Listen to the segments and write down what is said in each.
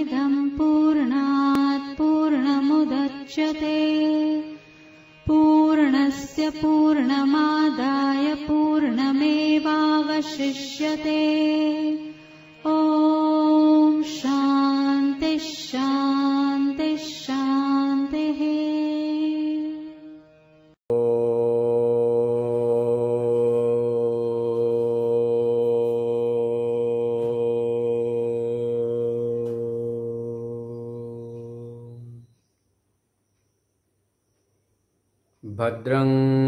पूर्णमिदं पूर्णात् पूर्णमुदच्यते पूर्णस्य पूर्णमादाय पूर्णमेवावशिष्यते। ॐ शान्ति शान्ति शान्तिः। भद्रं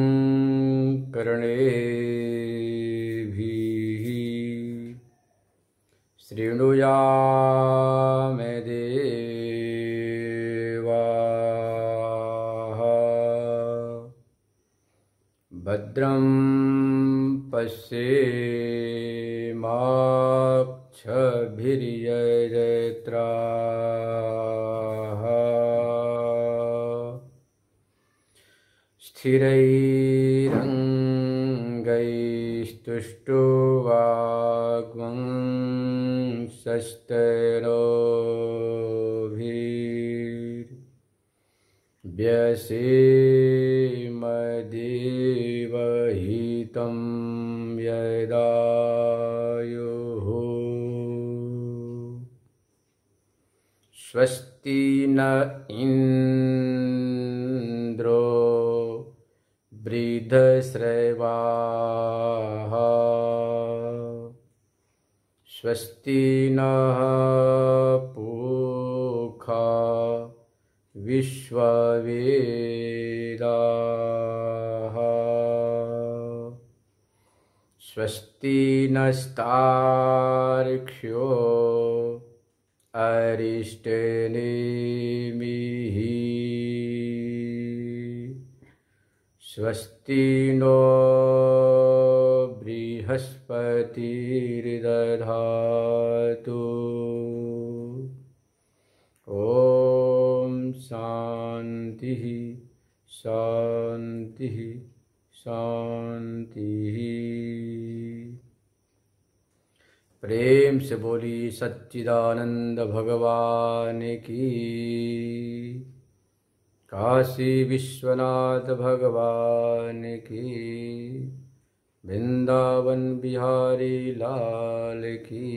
कर्णेभिः शृणुयामदेवाः भद्रं पश्येमाक्षभिर्यजत्राः स्थिरैरङ्गैस्तुष्टुवाग्वंशस्तनोभिर्व्यसेमदेवहितं यदायुः। स्वस्ति न इन्द्रो वृद्धश्रवाः स्वस्ति नः पूषा विश्ववेदाः स्वस्ति नस्तार्क्ष्यो अरिष्टनेमिः स्वस्ति नो बृहस्पतिर्दधातु। ॐ शान्तिः शान्तिः शान्तिः। प्रेम से बोली सच्चिदानंद भगवान की, काशी विश्वनाथ भगवान की, वृंदावन बिहारी लाल की,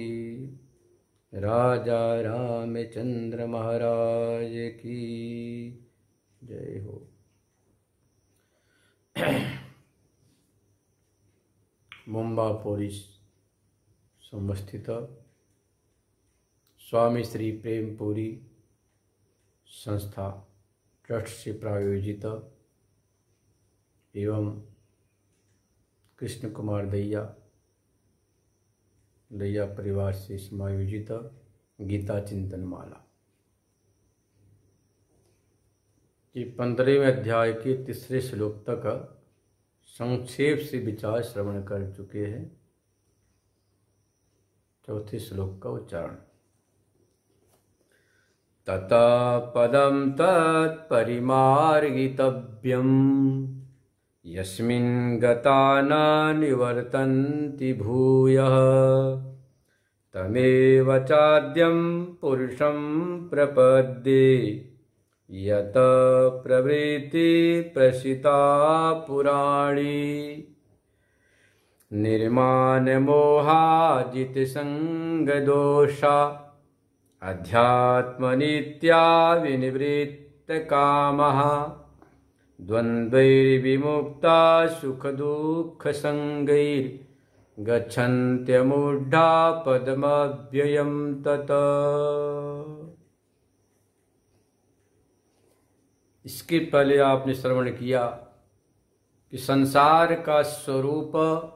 राजा रामचंद्र महाराज की जय हो। मुंबापुरी संस्थित स्वामी श्री प्रेमपुरी संस्था ट्रस्ट से प्रायोजित एवं कृष्ण कुमार दैया परिवार से समायोजित गीता चिंतन माला ये 15वें अध्याय के 3 श्लोक तक संक्षेप से विचार श्रवण कर चुके हैं। 4थे श्लोक का उच्चारण। तथा पदं तत्परिमार्गितव्यं यस्मिन् गता न निवर्तन्ति भूयः तमेव चाद्यं पुरुषं प्रपद्ये यत प्रवृत्ति प्रसिता पुराणी निर्मानमोहाजितसंगदोषा अध्यात्मनित्या विनिवृत्तकामः द्वन्द्वैर्विमुक्ता सुखदुःखसंगैर्गच्छन्त्यमूढा पदमव्ययं तत्। इसके पहले आपने श्रवण किया कि संसार का स्वरूप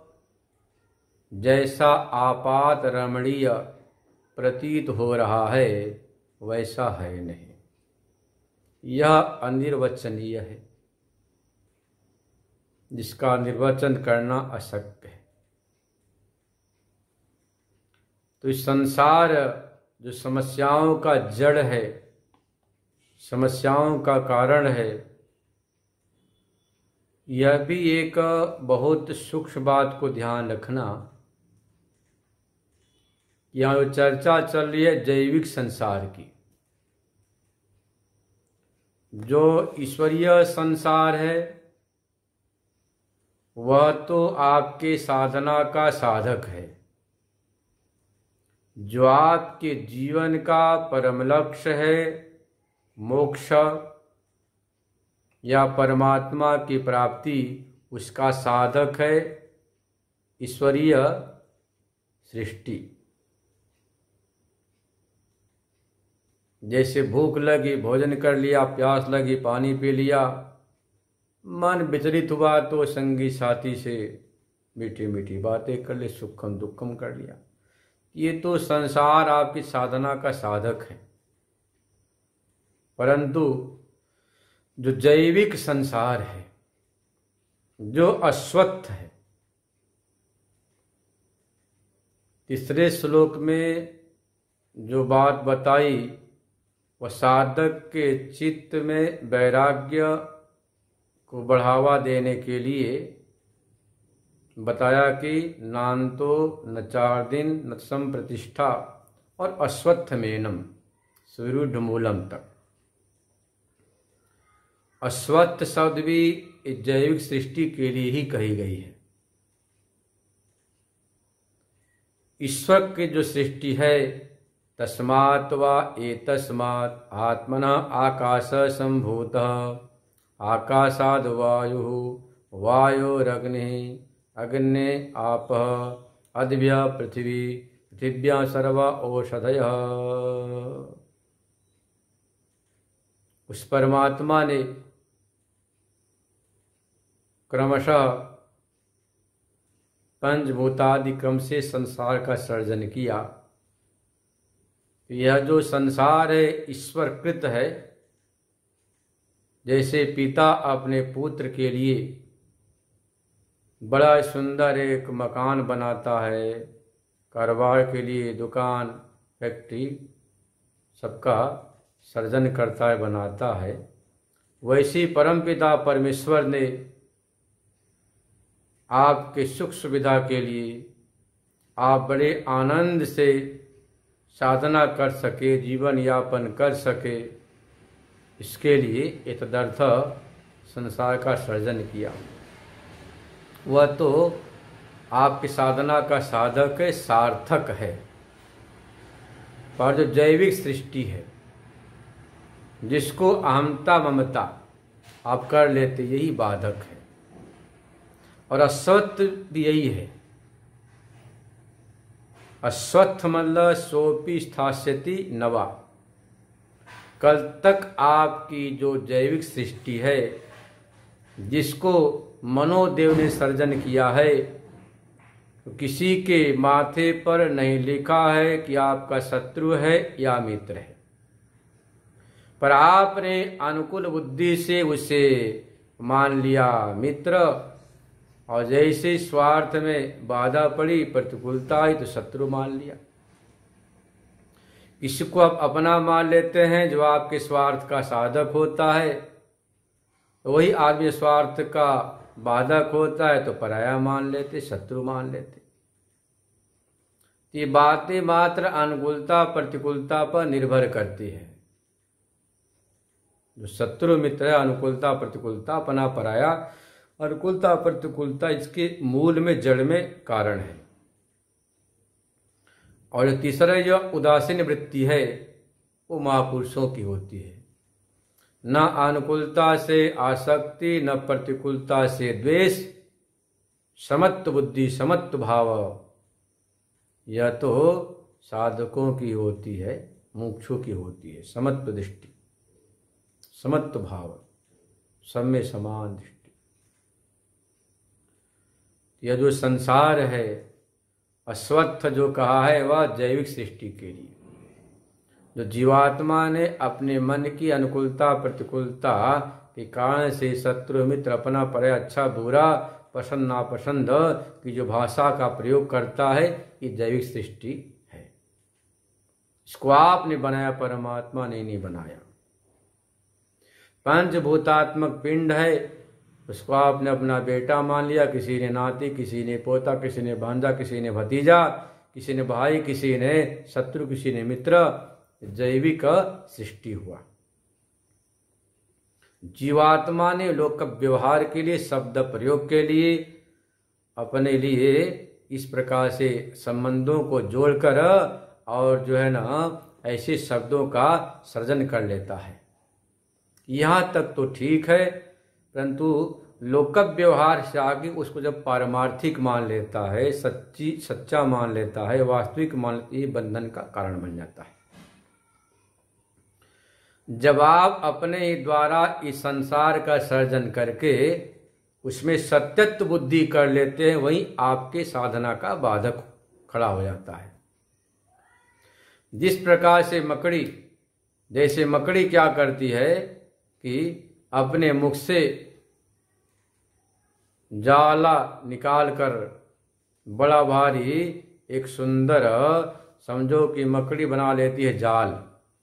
जैसा आपात रमणीय प्रतीत हो रहा है वैसा है नहीं, यह अनिर्वचनीय है, जिसका निर्वचन करना अशक्य है। तो इस संसार जो समस्याओं का जड़ है, समस्याओं का कारण है, यह भी एक बहुत सूक्ष्म बात को ध्यान रखना। यहाँ चर्चा चल रही है जैविक संसार की। जो ईश्वरीय संसार है वह तो आपके साधना का साधक है। जो आपके जीवन का परम लक्ष्य है, मोक्ष या परमात्मा की प्राप्ति, उसका साधक है ईश्वरीय सृष्टि। जैसे भूख लगी भोजन कर लिया, प्यास लगी पानी पी लिया, मन विचलित हुआ तो संगी साथी से मीठी मीठी बातें कर ली, सुखम दुखम कर लिया। ये तो संसार आपकी साधना का साधक है। परंतु जो जैविक संसार है, जो अश्वत्थ है, तीसरे श्लोक में जो बात बताई वह साधक के चित्त में वैराग्य को बढ़ावा देने के लिए बताया कि नान्तो न 4 दिन न संप्रतिष्ठा और अश्वत्थमेनम सुरूढ़ मूलम तक। अश्वत्थ शब्द भी इस जैविक सृष्टि के लिए ही कही गई है। ईश्वर की जो सृष्टि है, तस्मात् वा एतस्मात् आत्मना आकाश संभूतः आकाशाद् वायुः वायोरग्निः अग्ने आपः अद्भ्य पृथ्वी पृथिव्यां सर्वा औषधयः। उस परमात्मा ने क्रमशः पंचभूतादि क्रम से संसार का सर्जन किया। यह जो संसार है ईश्वरकृत है। जैसे पिता अपने पुत्र के लिए बड़ा सुंदर एक मकान बनाता है, कारोबार के लिए दुकान फैक्ट्री सबका सर्जन करता है, बनाता है, वैसी परमपिता परमेश्वर ने आपके सुख सुविधा के लिए, आप बड़े आनंद से साधना कर सके, जीवन यापन कर सके, इसके लिए एतदर्थ संसार का सर्जन किया। वह तो आपकी साधना का साधक है, सार्थक है। पर जो जैविक सृष्टि है, जिसको अहमता ममता आप कर लेते, यही बाधक है। और अश्वत्थ भी यही है। अश्वत्थ मतलब सोपी स्थास्यति नवा। कल तक आपकी जो जैविक सृष्टि है, जिसको मनोदेव ने सर्जन किया है, तो किसी के माथे पर नहीं लिखा है कि आपका शत्रु है या मित्र है, पर आपने अनुकूल बुद्धि से उसे मान लिया मित्र, और जैसे स्वार्थ में बाधा पड़ी, प्रतिकूलता आई तो शत्रु मान लिया। किसी को आप अपना मान लेते हैं जो आपके स्वार्थ का साधक होता है, तो वही आदमी स्वार्थ का बाधक होता है तो पराया मान लेते, शत्रु मान लेते। ये बातें मात्र अनुकूलता प्रतिकूलता पर निर्भर करती है। जो शत्रु मित्र है, अनुकूलता प्रतिकूलता, अपना पराया, अनुकूलता प्रतिकूलता इसके मूल में, जड़ में कारण है। और जो तीसरा जो उदासीन वृत्ति है, वो महापुरुषों की होती है। न अनुकूलता से आसक्ति, न प्रतिकूलता से द्वेष, समत्व बुद्धि, समत्व भाव, यह तो साधकों की होती है, मुमुक्षुओं की होती है। समत्व दृष्टि, समत्व भाव, सब में समान दृष्टि। यह जो संसार है, अश्वत्थ जो कहा है, वह जैविक सृष्टि के लिए, जो जीवात्मा ने अपने मन की अनुकूलता प्रतिकूलता के कारण से शत्रु मित्र, अपना पराया, अच्छा बुरा, पसंद नापसंद की जो भाषा का प्रयोग करता है, ये जैविक सृष्टि है। इसको आपने बनाया, परमात्मा ने नहीं बनाया। पंचभूतात्मक पिंड है, उसको आपने अपना बेटा मान लिया, किसी ने नाती, किसी ने पोता, किसी ने भांजा, किसी ने भतीजा, किसी ने भाई, किसी ने शत्रु, किसी ने मित्र। जैविक सृष्टि हुआ। जीवात्मा ने लोक व्यवहार के लिए, शब्द प्रयोग के लिए, अपने लिए इस प्रकार से संबंधों को जोड़कर और जो है ना ऐसे शब्दों का सृजन कर लेता है। यहाँ तक तो ठीक है, परंतु लोक व्यवहार से आगे उसको जब पारमार्थिक मान लेता है, सच्चा मान लेता है, वास्तविक मान लेता है, ये बंधन का कारण बन जाता है। जब आप अपने ही द्वारा इस संसार का सर्जन करके उसमें सत्यत्व बुद्धि कर लेते हैं, वहीं आपके साधना का बाधक खड़ा हो जाता है। जिस प्रकार से मकड़ी, जैसे मकड़ी क्या करती है कि अपने मुख से जाला निकालकर बड़ा भारी एक सुंदर, समझो कि मकड़ी बना लेती है जाल।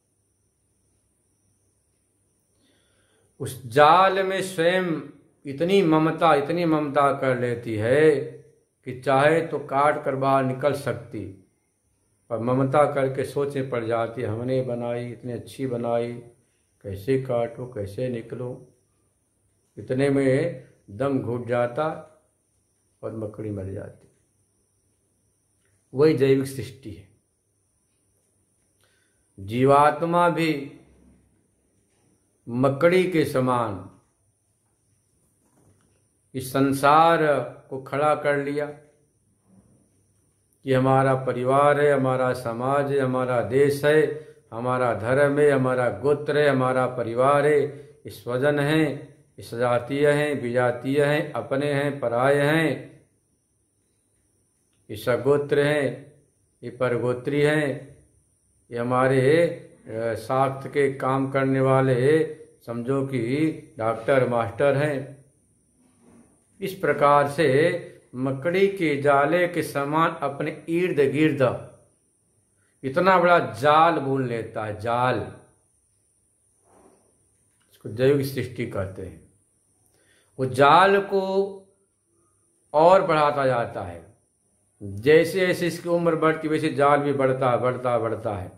उस जाल में स्वयं इतनी ममता कर लेती है कि चाहे तो काट कर बाहर निकल सकती, पर ममता करके सोचने पड़ जाती, हमने बनाई, इतनी अच्छी बनाई, कैसे काटो, कैसे निकलो। इतने में दम घुट जाता और मकड़ी मर जाती। वही जैविक सृष्टि है। जीवात्मा भी मकड़ी के समान इस संसार को खड़ा कर लिया कि हमारा परिवार है, हमारा समाज है, हमारा देश है, हमारा धर्म है, हमारा गोत्र है, हमारा परिवार है, ये स्वजन है, ये सजातीय हैं, विजातीय हैं, अपने हैं, पराये हैं, ये सगोत्र हैं, ये परगोत्री हैं, ये हमारे साख्त के काम करने वाले, समझो कि डॉक्टर मास्टर हैं। इस प्रकार से मकड़ी के जाले के समान अपने इर्द गिर्द इतना बड़ा जाल बुन लेता है। जाल, इसको जैविक सृष्टि कहते हैं। वो जाल को और बढ़ाता जाता है, जैसे जैसे इसकी उम्र बढ़ती वैसे जाल भी बढ़ता है।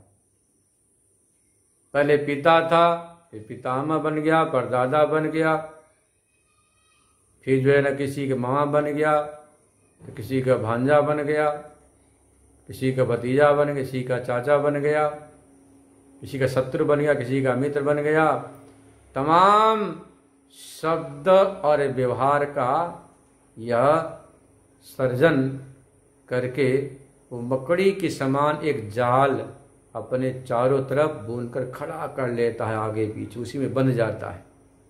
पहले पिता था, फिर पितामह बन गया, परदादा बन गया, फिर जो है ना किसी का मामा बन गया, तो किसी का भांजा बन गया, किसी का भतीजा बन गया, किसी का चाचा बन गया, किसी का शत्रु बन गया, किसी का मित्र बन गया। तमाम शब्द और व्यवहार का यह सर्जन करके वो मकड़ी के समान एक जाल अपने चारों तरफ बुनकर खड़ा कर लेता है, आगे पीछे उसी में बंध जाता है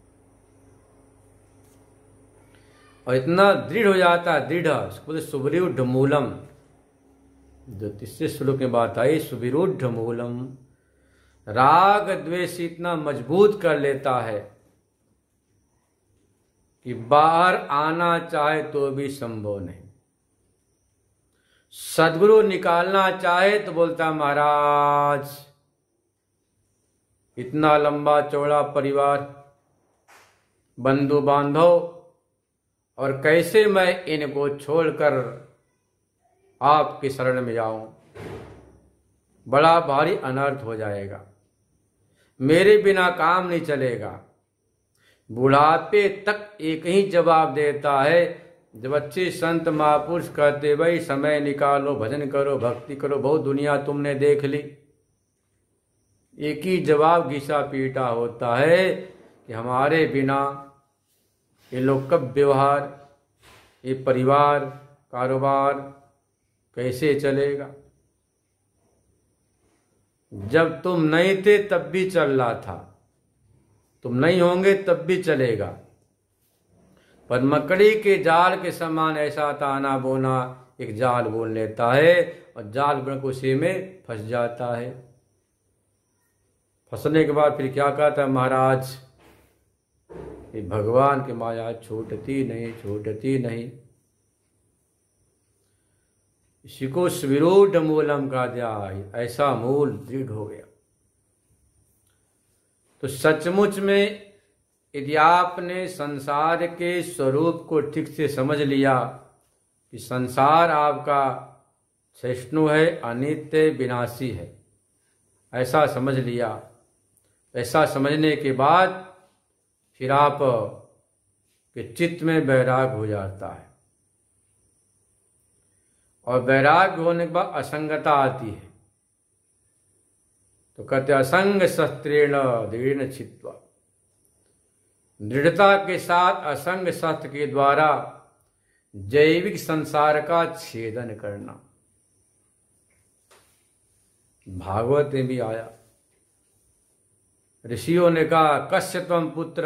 और इतना दृढ़ हो जाता है, दृढ़, उसको सुविरूढ़ मूलम, जो तीसरे श्लोक में बात आई, सुविरूढ़ मूलम, राग द्वेष इतना मजबूत कर लेता है कि बाहर आना चाहे तो भी संभव नहीं। सद्गुरु निकालना चाहे तो बोलता महाराज इतना लंबा चौड़ा परिवार, बंधु बांधव, और कैसे मैं इनको छोड़कर आपकी शरण में जाऊं, बड़ा भारी अनर्थ हो जाएगा, मेरे बिना काम नहीं चलेगा। बुढ़ापे तक एक ही जवाब देता है, जब अच्छे संत महापुरुष कहते भाई समय निकालो, भजन करो, भक्ति करो, बहुत दुनिया तुमने देख ली, एक ही जवाब घिसा पीटा होता है कि हमारे बिना ये लोग कब व्यवहार, ये परिवार, कारोबार कैसे चलेगा। जब तुम नहीं थे तब भी चल रहा था, तुम नहीं होंगे तब भी चलेगा। पर मकड़ी के जाल के समान ऐसा ताना बोना एक जाल बोल लेता है और जाल बन उसी में फंस जाता है। फंसने के बाद फिर क्या कहता है महाराज, ये भगवान की माया छूटती नहीं। इसी को सुविरूढ़ मूलम का दिया, ऐसा मूल दृढ़ हो गया। तो सचमुच में यदि आपने संसार के स्वरूप को ठीक से समझ लिया कि संसार आपका सहिष्णु है, अनित्य, विनाशी है, ऐसा समझ लिया, ऐसा समझने के बाद फिर आप के चित्त में वैराग हो जाता है, और वैराग होने के बाद असंगता आती है। तो कहते असंग शस्त्रेण दृढ़ छित्वा, दृढ़ता के साथ असंग शस्त्र के द्वारा जैविक संसार का छेदन करना। भागवत में भी आया, ऋषियों ने कहा कस्य त्वम पुत्र,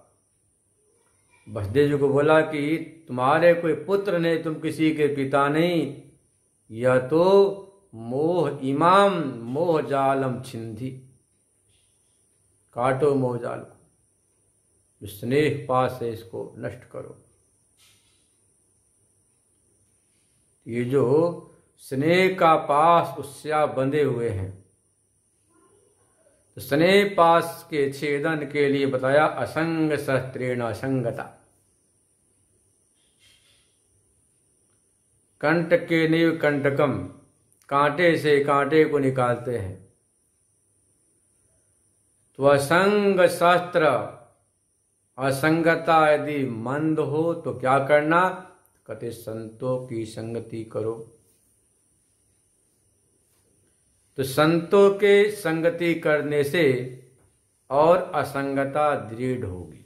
वसुदेव जी को बोला कि तुम्हारे कोई पुत्र नहीं, तुम किसी के पिता नहीं, यह तो मोह इमाम मोह जालम छिंदी, काटो मोह जाल को, जो स्नेह पास है इसको नष्ट करो। ये जो स्नेह का पास उससे आप बंधे हुए हैं, तो स्नेह पास के छेदन के लिए बताया असंग शस्त्रेण असंगता। कंटके निव कंटकम, कांटे से कांटे को निकालते हैं। तो असंग शस्त्र असंगता यदि मंद हो तो क्या करना, कहते संतों की संगति करो। तो संतों के संगति करने से और असंगता दृढ़ होगी।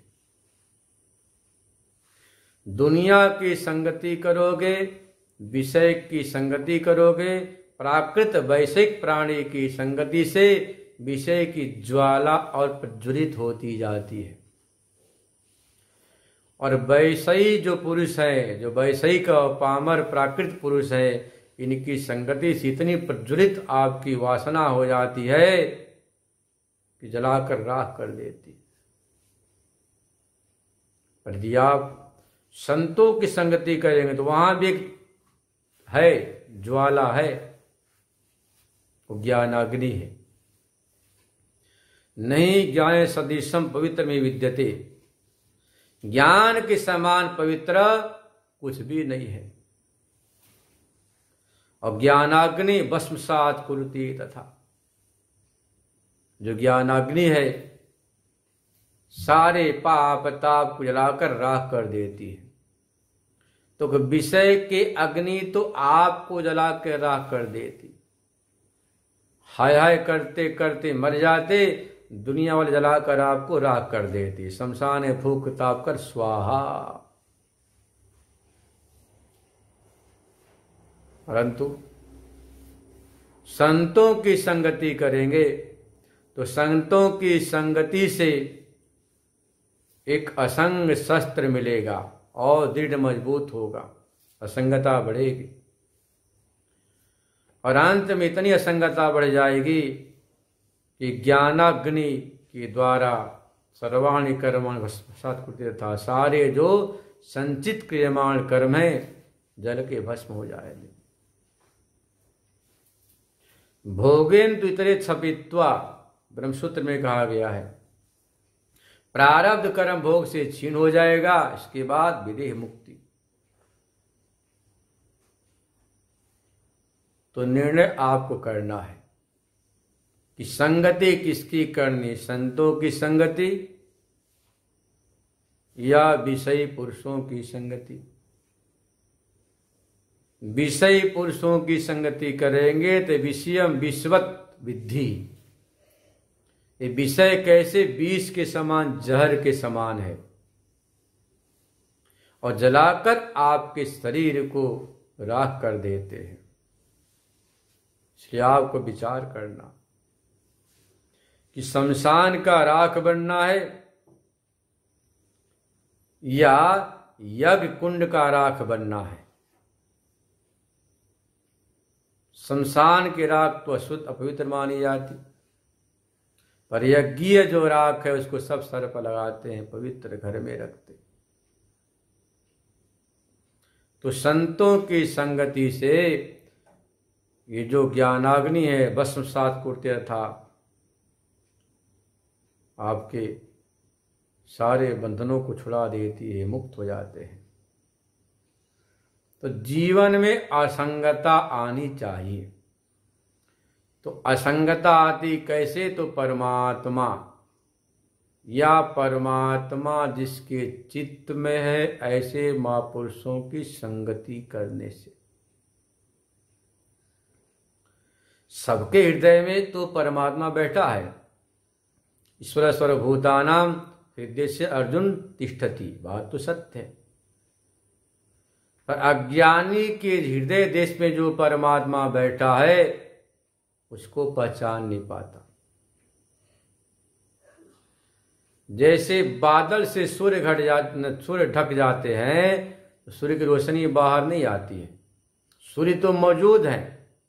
दुनिया की संगति करोगे, विषय की संगति करोगे, प्राकृत वैश्विक प्राणी की संगति से विषय की ज्वाला और प्रज्वलित होती जाती है। और वैषयी जो पुरुष है, जो वैषयिक पामर प्राकृत पुरुष है, इनकी संगति से इतनी प्रज्वलित आपकी वासना हो जाती है कि जलाकर राख कर देती। पर यदि आप संतों की संगति करेंगे तो वहां भी एक है, ज्वाला है, वो ज्ञानाग्नि है। नहीं ज्ञान सदृशम पवित्र में विद्यते, ज्ञान के समान पवित्र कुछ भी नहीं है। और ज्ञानाग्नि भस्मसात कुरुति तथा, जो ज्ञानाग्नि है सारे पाप ताप को जलाकर राख कर देती है। तो विषय के अग्नि तो आपको जला के राख कर देती, हाय हाय करते करते मर जाते, दुनिया वाले जलाकर आपको राख कर देती, शमशान फूक ताप कर स्वाहा। परंतु संतों की संगति करेंगे तो संतों की संगति से एक असंग शस्त्र मिलेगा और दृढ़ मजबूत होगा, असंगता बढ़ेगी। और अंत में इतनी असंगता बढ़ जाएगी कि ज्ञानाग्नि के द्वारा सर्वाणि कर्माणि भस्मसात् कुरुते तथा, सारे जो संचित क्रियमाण कर्म है जल के भस्म हो जाएंगे। भोगेन तु इतरे छपित्वा, ब्रह्मसूत्र में कहा गया है, प्रारब्ध कर्म भोग से छीन हो जाएगा, इसके बाद विदेह मुक्ति। तो निर्णय आपको करना है कि संगति किसकी करनी, संतों की संगति या विषयी पुरुषों की संगति। विषयी पुरुषों की संगति करेंगे तो विषयम विश्वत विद्धि, ये विषय कैसे विष के समान, जहर के समान है, और जलाकर आपके शरीर को राख कर देते हैं। इसलिए आपको विचार करना कि शमशान का राख बनना है या यज्ञ कुंड का राख बनना है। शमशान की राख तो अशुद्ध अपवित्र मानी जाती, पर यज्ञीय जो राख है उसको सब सर पर लगाते हैं, पवित्र घर में रखते। तो संतों की संगति से ये जो ज्ञानाग्नि है भस्मसात् कुरुते था, आपके सारे बंधनों को छुड़ा देती है, मुक्त हो जाते हैं। तो जीवन में असंगता आनी चाहिए। तो असंगता आती कैसे, तो परमात्मा या परमात्मा जिसके चित्त में है, ऐसे महापुरुषों की संगति करने से। सबके हृदय में तो परमात्मा बैठा है। ईश्वर सर्वभूतानां हृदय से अर्जुन तिष्ठति, बात तो सत्य है। पर अज्ञानी के हृदय देश में जो परमात्मा बैठा है उसको पहचान नहीं पाता। जैसे बादल से सूर्य ढक जाते हैं तो सूर्य की रोशनी बाहर नहीं आती है। सूर्य तो मौजूद है,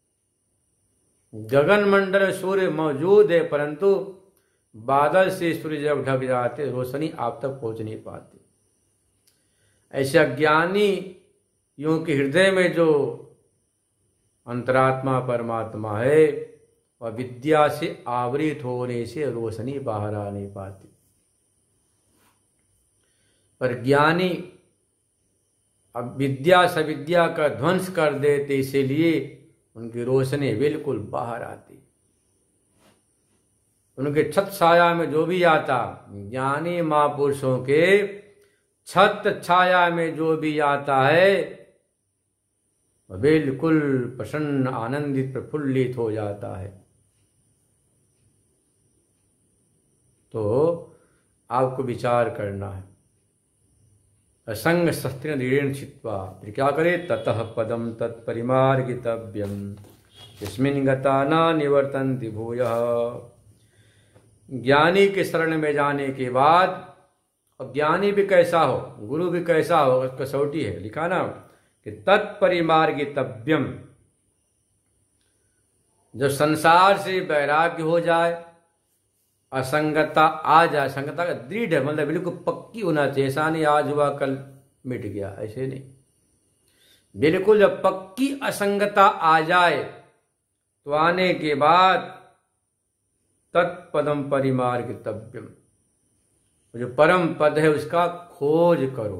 गगन मंडल में सूर्य मौजूद है, परंतु बादल से सूर्य जब ढक जाते रोशनी आप तक पहुंच नहीं पाती। ऐसे अज्ञानी यों के हृदय में जो अंतरात्मा परमात्मा है वह विद्या से आवृत होने से रोशनी बाहर आ नहीं पाती। पर ज्ञानी अब विद्या सविद्या का ध्वंस कर देते, इसीलिए उनकी रोशनी बिल्कुल बाहर आती। उनके छत छाया में जो भी आता, ज्ञानी महापुरुषों के छत छाया में जो भी आता है वह बिल्कुल प्रसन्न आनंदित प्रफुल्लित हो जाता है। तो आपको विचार करना है। असंग शस्त्र दृढ़ छित्वा, फिर क्या करे, ततः पदम तत्परिमार्गितव्यम यस्मिन् गता न निवर्तन्ति भूयः। ज्ञानी के शरण में जाने के बाद, और ज्ञानी भी कैसा हो, गुरु भी कैसा हो, कसौटी है, लिखा ना कि तत्परिमार्गितव्यम। जब संसार से वैराग्य हो जाए, असंगता आ जाए, संगता का दृढ़ मतलब बिल्कुल पक्की होना चाहिए। ऐसा नहीं आज हुआ कल मिट गया, ऐसे नहीं। बिल्कुल जब पक्की असंगता आ जाए तो आने के बाद तत्पदम परिमार्गितव्यम, जो परम पद है उसका खोज करो।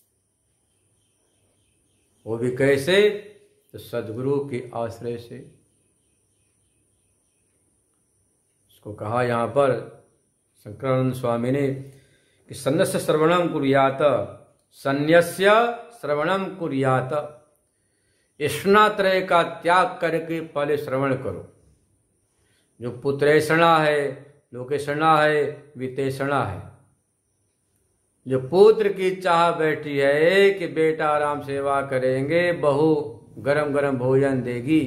वो भी कैसे, तो सद्गुरु के आश्रय से। उसको कहा यहां पर शंकरानंद स्वामी ने कि सन्यस्य श्रवणम कुर्यात, सन्यस्य श्रवणम कुर्यात, स्नात्रय का त्याग करके पहले श्रवण करो। जो पुत्रेषणा है, लोकेषणा है, वितेषणा है। जो पुत्र की चाह बैठी है कि बेटा आराम सेवा करेंगे, बहू गरम गरम भोजन देगी,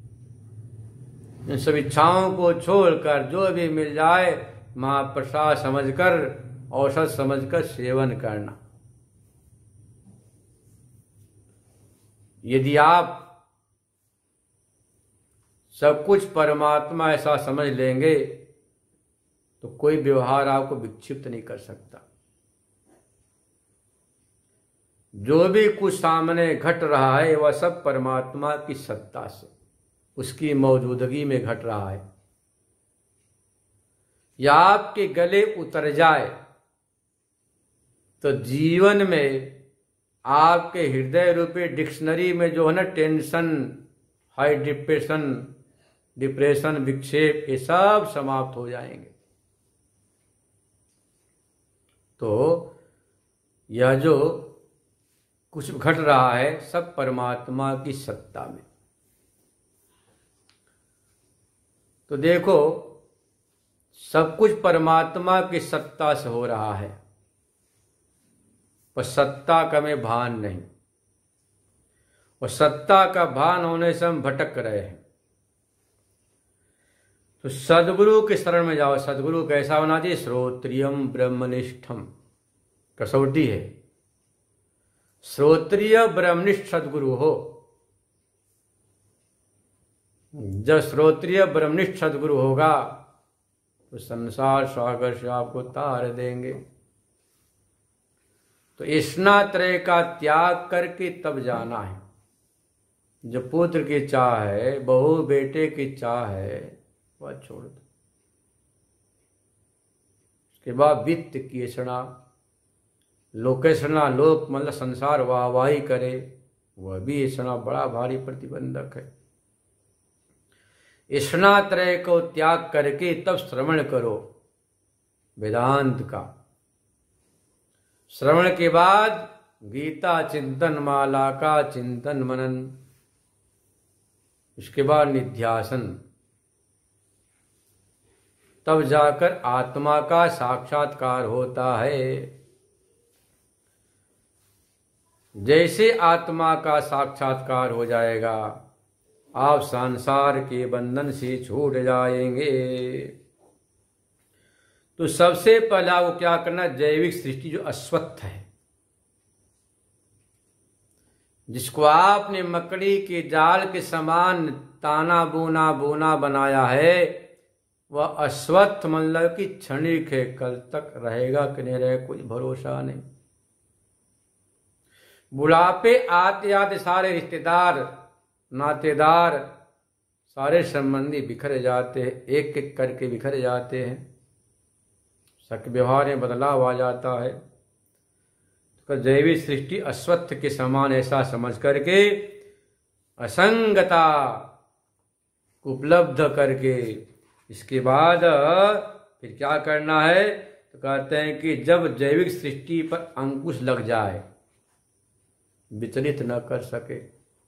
इन सब इच्छाओं को छोड़कर जो भी मिल जाए महाप्रसाद समझकर, औषध समझकर सेवन करना। यदि आप सब कुछ परमात्मा ऐसा समझ लेंगे तो कोई व्यवहार आपको विक्षिप्त नहीं कर सकता। जो भी कुछ सामने घट रहा है वह सब परमात्मा की सत्ता से, उसकी मौजूदगी में घट रहा है। या आपके गले उतर जाए तो जीवन में आपके हृदय रूपी डिक्शनरी में जो है ना, टेंशन, हाई डिप्रेशन, विक्षेप, ये सब समाप्त हो जाएंगे। तो यह जो कुछ घट रहा है सब परमात्मा की सत्ता में। तो देखो, सब कुछ परमात्मा की सत्ता से हो रहा है, पर सत्ता का में भान नहीं, और सत्ता का भान होने से हम भटक रहे हैं। तो सद्गुरु के शरण में जाओ। सद्गुरु कैसा होना चाहिए, श्रोत्रियम ब्रह्मनिष्ठम, कसौटी है। श्रोत्रिय ब्रह्मनिष्ठ सद्गुरु हो। जब श्रोत्रिय ब्रह्मनिष्ठ सद्गुरु होगा तो संसार सागर से आपको तार देंगे। तो स्नात्रय का त्याग करके तब जाना है। जो पुत्र की चाह है, बहू बेटे की चाह है, वह छोड़ दो। उसके बाद वित्त की ऐसा, लोकेशना, लोक मतलब संसार वाहवाही करे, वह भी ऐसा बड़ा भारी प्रतिबंधक है। स्नात्रय को त्याग करके तब श्रवण करो, वेदांत का श्रवण के बाद गीता चिंतन माला का चिंतन मनन, उसके बाद निध्यासन, तब जाकर आत्मा का साक्षात्कार होता है। जैसे आत्मा का साक्षात्कार हो जाएगा आप संसार के बंधन से छूट जाएंगे। तो सबसे पहला वो क्या करना, जैविक सृष्टि जो अश्वत्थ है, जिसको आपने मकड़ी के जाल के समान ताना बोना बोना बनाया है, वह अश्वत्थ मतलब कि क्षणिक है, कल तक रहेगा कि नहीं रहेगा कोई भरोसा नहीं। बुढ़ापे आते आते सारे रिश्तेदार नातेदार सारे संबंधी बिखर जाते हैं, एक एक करके बिखर जाते हैं, सक व्यवहार में बदलाव आ जाता है। तो जैविक सृष्टि अश्वत्थ के समान ऐसा समझ करके असंगता उपलब्ध करके इसके बाद फिर क्या करना है, तो कहते हैं कि जब जैविक सृष्टि पर अंकुश लग जाए, विचलित न कर सके,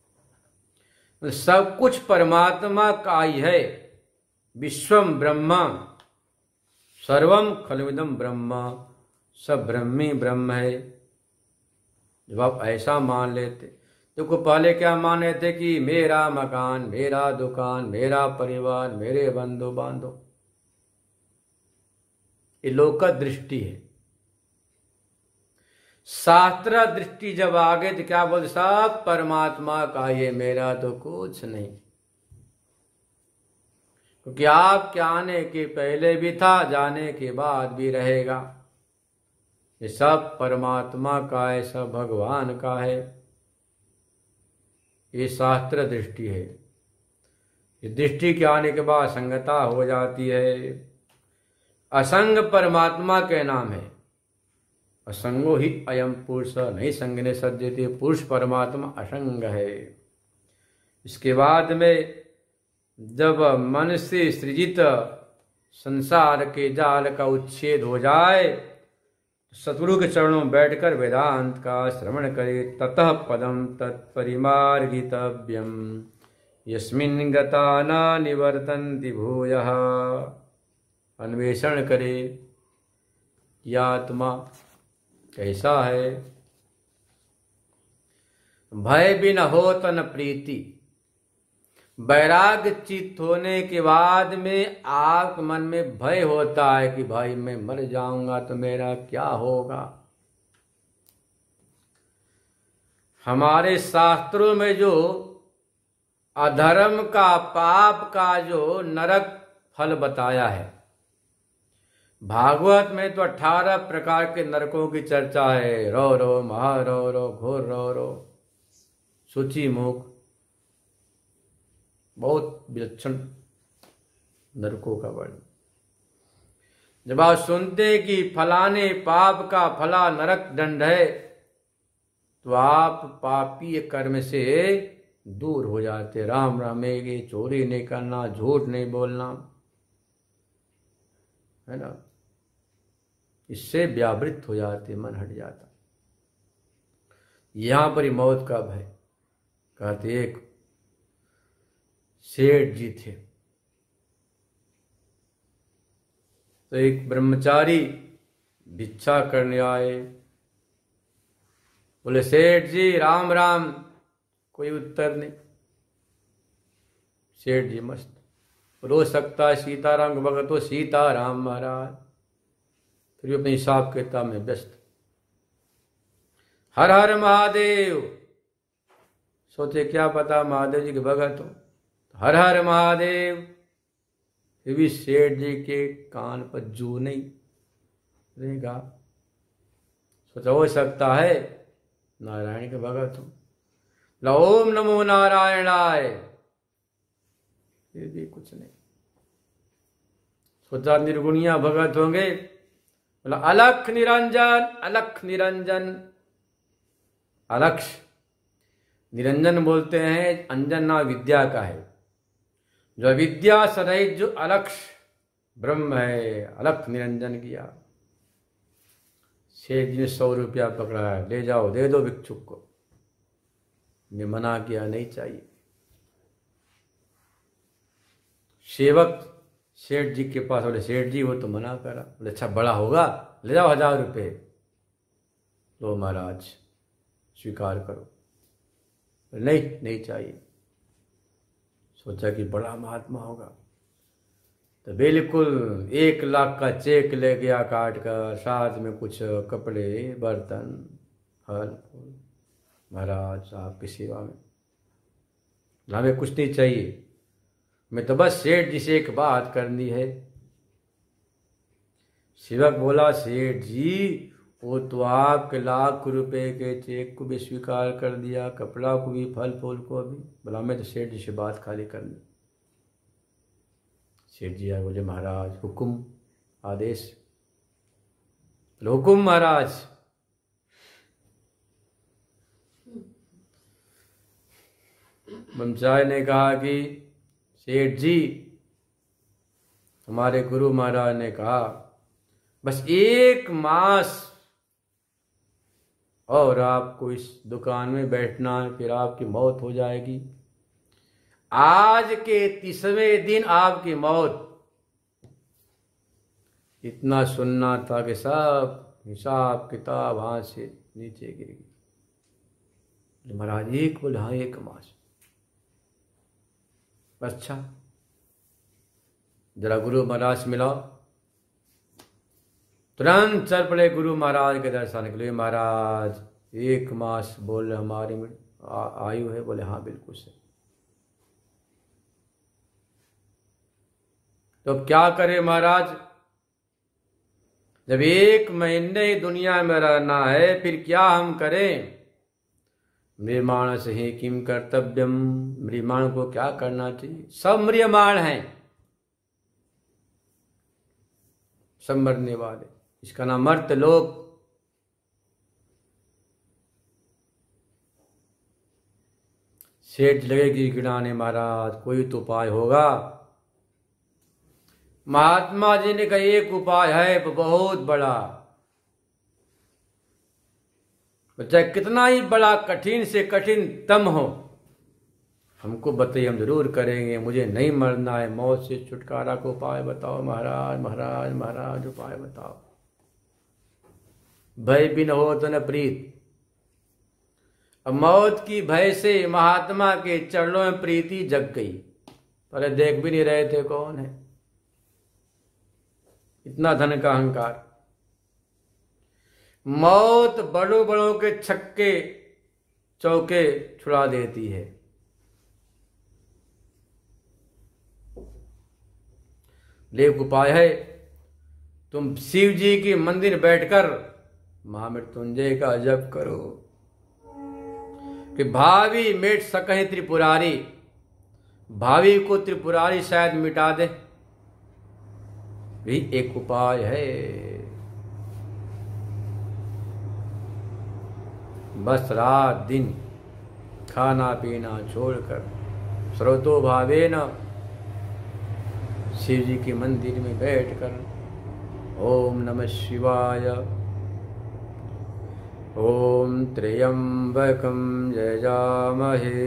सब कुछ परमात्मा का ही है। विश्वम ब्रह्म सर्वम खलविदम ब्रह्म, सब ब्रह्मी ब्रह्म है। जब आप ऐसा मान लेते, तो को पहले क्या मान लेते कि मेरा मकान, मेरा दुकान, मेरा परिवार, मेरे बंधु बांधव, ये लोक दृष्टि है। शास्त्र दृष्टि जब आ गए तो क्या बोलते, सब परमात्मा का, ये मेरा तो कुछ नहीं, क्योंकि आपके आने के पहले भी था, जाने के बाद भी रहेगा। ये सब परमात्मा का है, सब भगवान का है। ये शास्त्र दृष्टि है। ये दृष्टि के आने के बाद संगता हो जाती है। असंग परमात्मा के नाम है। असंगो ही अयम पुरुष नहीं संगने सज्जते, पुरुष परमात्मा असंग है। इसके बाद में जब मन से सृजित संसार के जाल का उच्छेद हो जाए, सतगुरु के चरणों में बैठकर वेदांत का श्रवण करे। ततः पदम तत्परिमार्गितव्यम यस्मिन् गता न निवर्तन्ति भूयः। अन्वेषण करे यह आत्मा कैसा है। भय बिन होत न प्रीति, वैराग्य चित्त होने के बाद में आप मन में भय होता है कि भाई मैं मर जाऊंगा तो मेरा क्या होगा। हमारे शास्त्रों में जो अधर्म का पाप का जो नरक फल बताया है, भागवत में तो 18 प्रकार के नरकों की चर्चा है। रो रो महारो रो, घोर रो रो, सूची मुख, बहुत विलक्षण नरकों का वर्णन। जब आप सुनते कि फलाने पाप का फला नरक दंड है, तो आप पापी कर्म से दूर हो जाते। राम रामेगे, चोरी नहीं करना, झूठ नहीं बोलना, है ना, इससे व्यावृत हो जाते, मन हट जाता। यहां पर ही मौत का भय। कहते एक सेठ जी थे, तो एक ब्रह्मचारी भिक्षा करने आए। बोले सेठ जी राम राम, कोई उत्तर नहीं। सेठ जी मस्त रो सकता है सीताराम को भगत हो, सीताराम महाराज। फिर भी अपने हिसाब किताब में व्यस्त। हर हर महादेव, सोचे क्या पता महादेव जी के भगत हो। हर हर महादेव, फिर भी सेठ जी के कान पर जू नहीं रहेगा। सोचा हो सकता है नारायण के भगत हो। ओम नमो नारायणाय, फिर भी कुछ नहीं। सोचा निर्गुणिया भगत होंगे। बोला अलख निरंजन, अलख निरंजन। अलक्ष निरंजन बोलते हैं, अंजन नाम विद्या का है। जो विद्या सदैव जो अलक्ष ब्रह्म है, अलख निरंजन किया। सेठ जी ने 100 रुपया पकड़ा है, ले जाओ दे दो भिक्षुक को। ने मना किया, नहीं चाहिए। सेवक सेठ जी के पास, बोले सेठ जी वो तो मना करा। बोले अच्छा बड़ा होगा, ले जाओ 1000 रुपये। लो महाराज स्वीकार करो। नहीं नहीं चाहिए। सोचा कि बड़ा महात्मा होगा, तो बिल्कुल 1 लाख का चेक ले गया काट कर, साथ में कुछ कपड़े बर्तन फल फूल। महाराज आपकी सेवा में, हमें कुछ नहीं चाहिए, मैं तो बस सेठ जी से एक बात करनी है। सेवक बोला सेठ जी वो तो आपके लाख रुपए के चेक को भी स्वीकार कर दिया, कपड़ा को भी, फल फूल को भी। बोला मैं तो सेठ जी से बात खाली करनी। सेठ जी आए, बोले महाराज हुकुम आदेश। हुकुम महाराज। बमचाई ने कहा कि सेठ जी हमारे गुरु महाराज ने कहा बस 1 मास और आपको इस दुकान में बैठना है, फिर आपकी मौत हो जाएगी। आज के 30वें दिन आपकी मौत। इतना सुनना था कि सब हिसाब किताब हाथ से नीचे गिर गई। महाराज एक बोले हाँ 1 मास। अच्छा जरा गुरु महाराज से मिलाओ। तुरंत चल पड़े गुरु महाराज के दर्शन के लिए। महाराज 1 मास बोल हमारी आयु है। बोले हाँ बिल्कुल सही। तो अब क्या करें महाराज, जब 1 महीने दुनिया में रहना है फिर क्या हम करें। म्रियमाण से ही किम कर्तव्यम, म्रियमाण को क्या करना चाहिए। सब म्रियमाण हैं, सब मरने वाले। इसका नाम मर्त्यलोक। सेठ लगे गिड़गिड़ाने, महाराज कोई तो उपाय होगा। महात्मा जी ने कहा एक उपाय है बहुत बड़ा, चाहे कितना ही बड़ा कठिन से कठिन तम हो, हमको बताइए हम जरूर करेंगे। मुझे नहीं मरना है, मौत से छुटकारा को उपाय बताओ महाराज। महाराज महाराज उपाय बताओ। भय बिन हो तो न प्रीत। अब मौत की भय से महात्मा के चरणों में प्रीति जग गई, पर देख भी नहीं रहे थे कौन है। इतना धन का अहंकार। मौत बड़ों बड़ों के छक्के चौके छुड़ा देती है। एक उपाय है, तुम शिव जी के मंदिर बैठकर महामृत्युंजय का जप करो कि भावी मिट सके त्रिपुरारी। भावी को त्रिपुरारी शायद मिटा दे, भी एक उपाय है। बस रात दिन खाना पीना छोड़कर स्रोतो भावे न शिव जी के मंदिर में बैठकर ओम नमः शिवाय, ओम त्र्यंबकं यजामहे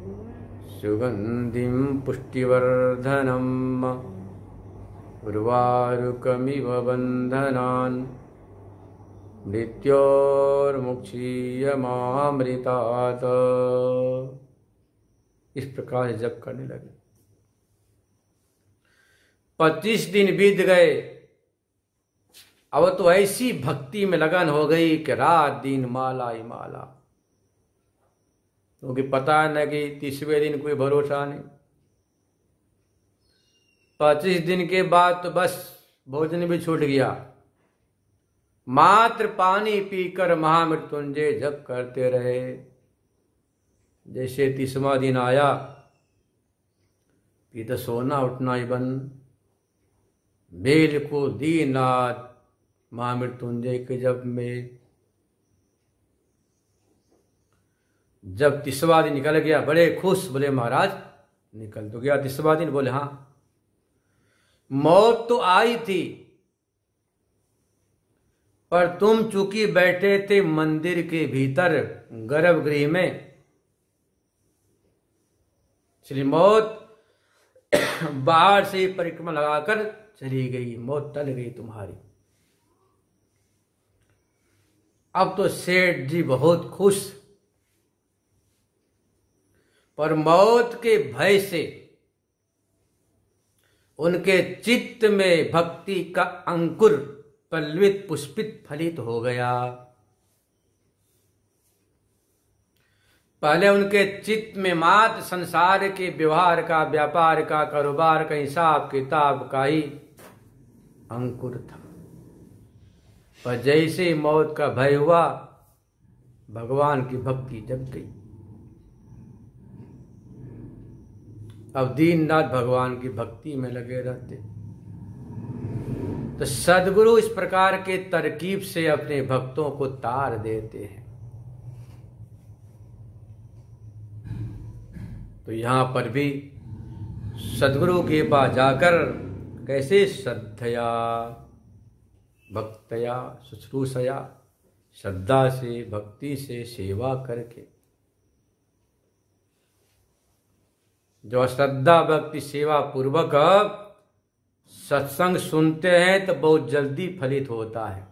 सुगंधिं पुष्टिवर्धनम् उर्वारुकमिव बन्धनान् मृत्योर्मुक्षीयमामृतात्। इस प्रकार से जप करने लगे। 25 दिन बीत गए। अब तो ऐसी भक्ति में लगन हो गई कि रात दिन माला ही माला, क्योंकि पता है न कि 30वें दिन कोई भरोसा नहीं। 25 दिन के बाद तो बस भोजन भी छूट गया। मात्र पानी पीकर महामृत्युंजय जप करते रहे। जैसे 30वां दिन आया कि तो सोना उठना ही बंद। बिल्कुल दिन रात महामृत्युंजय के जप में। जब 30वां दिन निकल गया बड़े खुश, बोले महाराज निकल तो गया 30वां दिन। बोले हाँ, मौत तो आई थी पर तुम चूंकि बैठे थे मंदिर के भीतर गर्भगृह में, इसलिए मौत बाहर से परिक्रमा लगाकर चली गई, मौत टल गई तुम्हारी। अब तो सेठ जी बहुत खुश, पर मौत के भय से उनके चित्त में भक्ति का अंकुर पल्लवित पुष्पित फलित हो गया। पहले उनके चित्त में मात्र संसार के व्यवहार का, व्यापार का, कारोबार का, हिसाब किताब का ही अंकुर था, पर जैसे मौत का भय हुआ भगवान की भक्ति जग गई। अब दिन रात भगवान की भक्ति में लगे रहते। तो सद्गुरु इस प्रकार के तरकीब से अपने भक्तों को तार देते हैं। तो यहां पर भी सद्गुरु के पास जाकर कैसे श्रद्धया भक्तया शुश्रूषया, श्रद्धा से भक्ति से सेवा करके, जो श्रद्धा भक्ति सेवा पूर्वक सत्संग सुनते हैं तो बहुत जल्दी फलित होता है।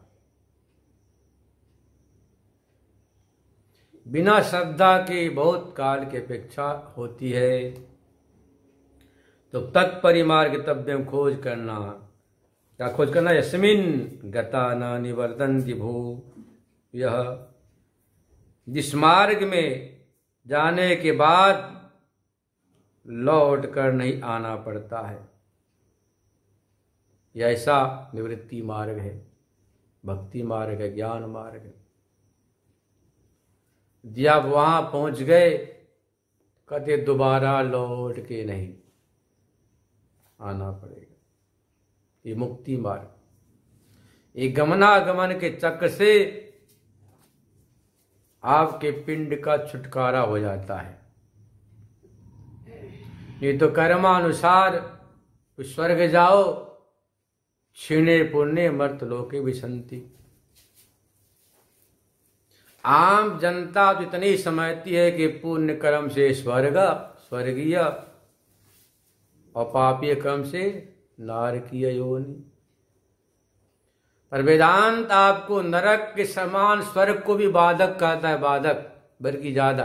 बिना श्रद्धा के बहुत काल की अपेक्षा होती है। तो तत्परिमार्गितव्यम खोज करना, क्या खोज करना? यस्मिन गता न निवर्तन्ति भू, यह जिस मार्ग में जाने के बाद लौट कर नहीं आना पड़ता है, यह ऐसा निवृत्ति मार्ग है, भक्ति मार्ग है, ज्ञान मार्ग है। जब वहां पहुंच गए कभी दोबारा लौट के नहीं आना पड़ेगा। ये मुक्ति मार्ग, ये गमनागमन के चक्र से आपके पिंड का छुटकारा हो जाता है। ये तो कर्मानुसार तो स्वर्ग जाओ, क्षीणे पुण्य मर्त लोके विसंति। आम जनता तो इतनी समझती है कि पुण्य कर्म से स्वर्ग स्वर्गीय और पापीय कर्म से नारकीय योनि। पर वेदांत आपको नरक के समान स्वर्ग को भी बाधक कहता है, बाधक बल्कि ज्यादा।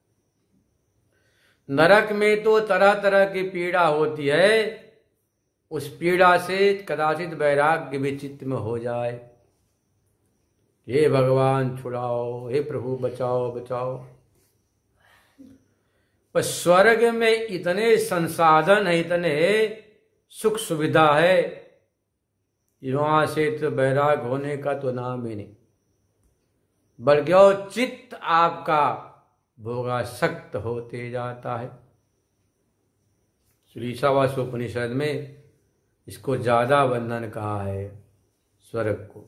नरक में तो तरह तरह की पीड़ा होती है, उस पीड़ा से कदाचित वैराग्य भी चित्त में हो जाए, हे भगवान छुड़ाओ, हे प्रभु बचाओ बचाओ। पर स्वर्ग में इतने संसाधन है, इतने सुख सुविधा है, वहां से तो वैराग होने का तो नाम ही नहीं, बल्कि और चित्त आपका भोगासक्त होते जाता है। श्री ईशावास्योपनिषद में इसको ज्यादा बंधन कहा है, स्वर्ग को।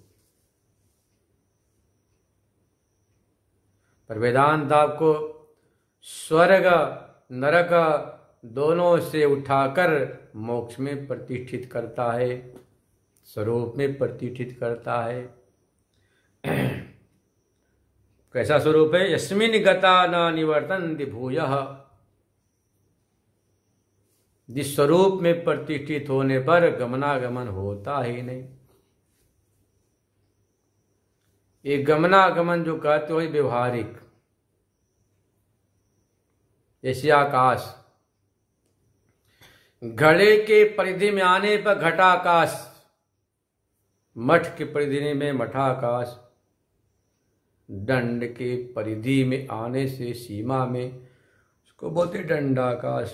पर वेदांत आपको स्वर्ग नरक दोनों से उठाकर मोक्ष में प्रतिष्ठित करता है, स्वरूप में प्रतिष्ठित करता है। कैसा स्वरूप है? यस्मिन् गता न निवर्तन्ति भूयः। जिस स्वरूप में प्रतिष्ठित होने पर गमनागमन होता ही नहीं। ये गमनागमन जो कहते हो व्यवहारिक, जैसे आकाश, घड़े के परिधि में आने पर घटाकाश, मठ के परिधि में मठाकाश, दंड के परिधि में आने से सीमा में उसको बोलते दंडाकाश।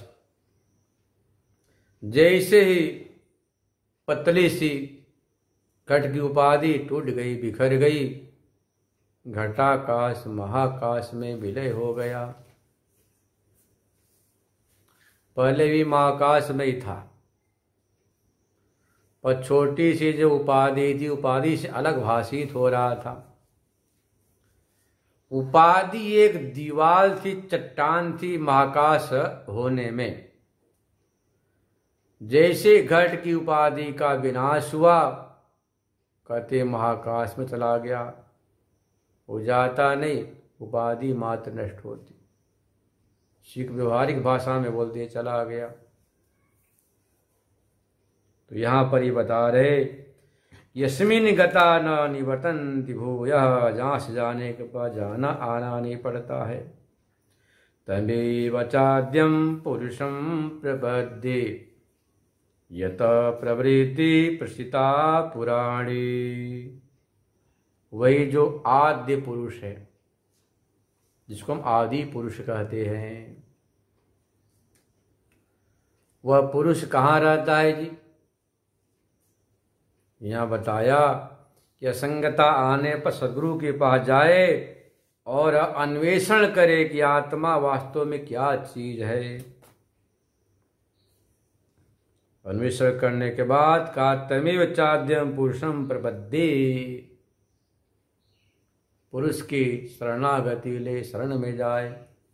जैसे ही पतली सी घट की उपाधि टूट गई, बिखर गई, घटाकाश महाकाश में विलय हो गया। पहले भी महाकाश में ही था, पर छोटी सी जो उपाधि थी, उपाधि से अलग भाषित हो रहा था। उपाधि एक दीवार थी, चट्टान थी महाकाश होने में। जैसे घट की उपाधि का विनाश हुआ, कहते महाकाश में चला गया, हो जाता नहीं, उपाधि मात्र नष्ट होती। सीख व्यवहारिक भाषा में बोल दिए चला गया। तो यहाँ पर ही बता रहे, यस्मिन गता न निवर्तन्ति भूयः, जहाँ से जाने के बाद जाना आना नहीं पड़ता है। तमेव चाद्यं पुरुषं प्रपद्ये, यत प्रवृत्ति प्रसिता पुराणी। वही जो आद्य पुरुष है, जिसको हम आदि पुरुष कहते हैं, वह पुरुष कहाँ रहता है जी? यहाँ बताया कि असंगता आने पर सद्गुरु के पास जाए और अन्वेषण करे कि आत्मा वास्तव में क्या चीज है। अन्वेषण करने के बाद का तमेव चाद्यम पुरुषम प्रपद्ये, पुरुष की शरणागति ले, शरण में जाए।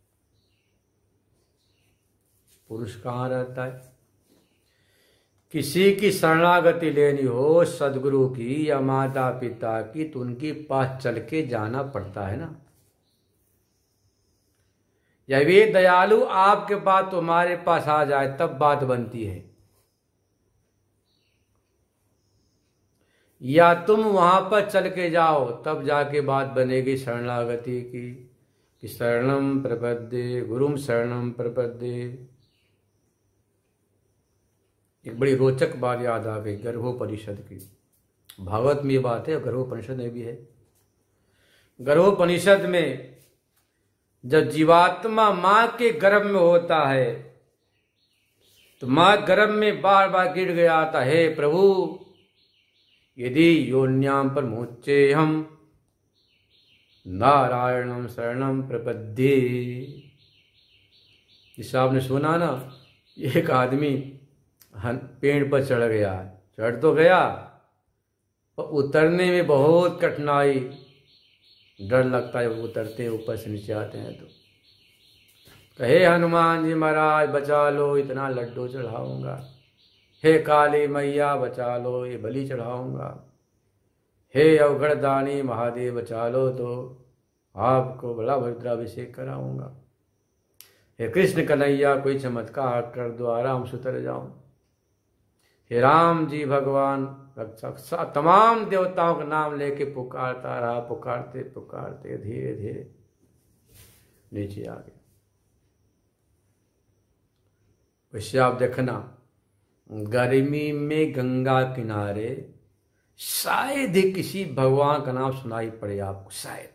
पुरुष कहाँ रहता है? किसी की शरणागति लेनी हो, सदगुरु की या माता पिता की, तो उनके पास चल के जाना पड़ता है ना। या वे दयालु आपके पास तुम्हारे पास आ जाए तब बात बनती है, या तुम वहां पर चल के जाओ तब जाके बात बनेगी शरणागति की। कि शरणम प्रपद्ये गुरुम शरणम प्रपद्ये। एक बड़ी रोचक बात याद आ गई गर्भोपनिषद की। भागवत में ये बात है, गर्भोपनिषद में भी है। गर्भोपनिषद में जब जीवात्मा मां के गर्भ में होता है तो मां गर्भ में बार बार गिर गया था, हे प्रभु यदि योन्याम पर मुच्चे हम नारायणम शरणम प्रपद्ये। जिस आपने सुना ना, एक आदमी पेड़ पर चढ़ गया, चढ़ तो गया पर उतरने में बहुत कठिनाई, डर लगता है उतरते ऊपर से नीचे आते हैं तो। कहे हनुमान जी महाराज बचा लो, इतना लड्डू चढ़ाऊंगा। हे काली मैया बचा लो, ये बलि चढ़ाऊंगा। हे अवघड़दानी महादेव बचा लो तो आपको बड़ा भद्राभिषेक कराऊंगा। हे कृष्ण कन्हैया कोई चमत्कार कर दो, आराम से उतर जाऊं। हे राम जी भगवान रक्षक। तमाम देवताओं का नाम लेके पुकारता रहा, पुकारते पुकारते धीरे धीरे नीचे आ गया। वैसे आप देखना, गर्मी में गंगा किनारे शायद ही किसी भगवान का नाम सुनाई पड़े आपको, शायद।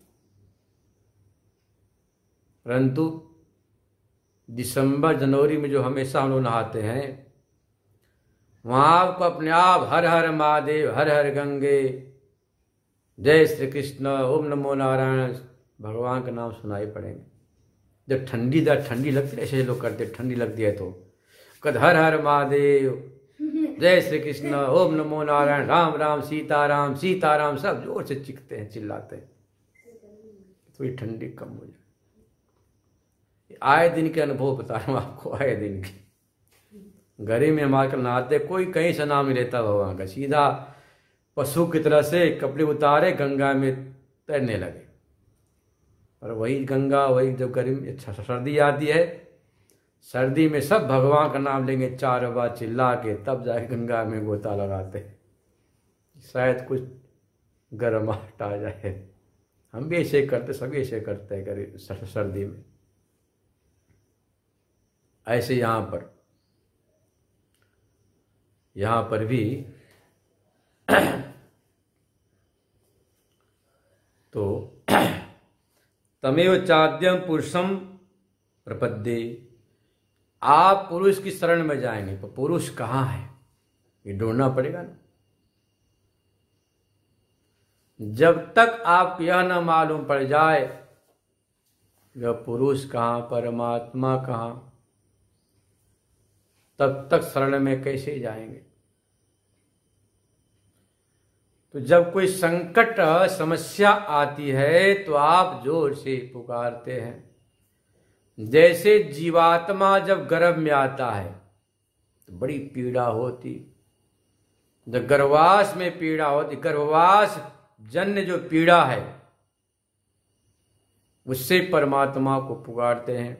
परंतु दिसंबर जनवरी में जो हमेशा हम लोग नहाते हैं, वहां आपको अपने आप हर हर महादेव, हर हर गंगे, जय श्री कृष्ण, ओम नमो नारायण भगवान का नाम सुनाई पड़ेंगे। जब ठंडी लगती है, ऐसे लोग करते, ठंडी लगती है तो कद हर हर महादेव, जय श्री कृष्ण, ओम नमो नारायण, राम राम सीताराम सीताराम, सब जोर से चीखते हैं, चिल्लाते हैं, थोड़ी ठंडी कम हो जाए। आए दिन के अनुभव बता रहा हूं आपको, आए दिन के। गर्मी में हमारे नहाते, कोई कहीं से नाम नहीं लेता भगवान का, सीधा पशु की तरह से कपड़े उतारे गंगा में तैरने लगे। और वही गंगा, वही जब गर्मी सर्दी आती है, सर्दी में सब भगवान का नाम लेंगे 4 बार चिल्ला के, तब जाके गंगा में गोता लगाते, शायद कुछ गर्माहट आ जाए। हम भी ऐसे करते, सभी ऐसे करते हैं सर्दी में। ऐसे यहाँ पर भी तो तमेव चाद्यम पुरुषम प्रपद्ये, आप पुरुष की शरण में जाएंगे, तो पुरुष कहाँ है ये ढूंढना पड़ेगा ना। जब तक आप यह न मालूम पड़ जाए यह पुरुष कहाँ, परमात्मा कहाँ, तब तक शरण में कैसे जाएंगे। तो जब कोई संकट समस्या आती है तो आप जोर से पुकारते हैं। जैसे जीवात्मा जब गर्भ में आता है तो बड़ी पीड़ा होती, जब गर्भवास में पीड़ा होती, गर्भवास जन्य जो पीड़ा है उससे परमात्मा को पुकारते हैं।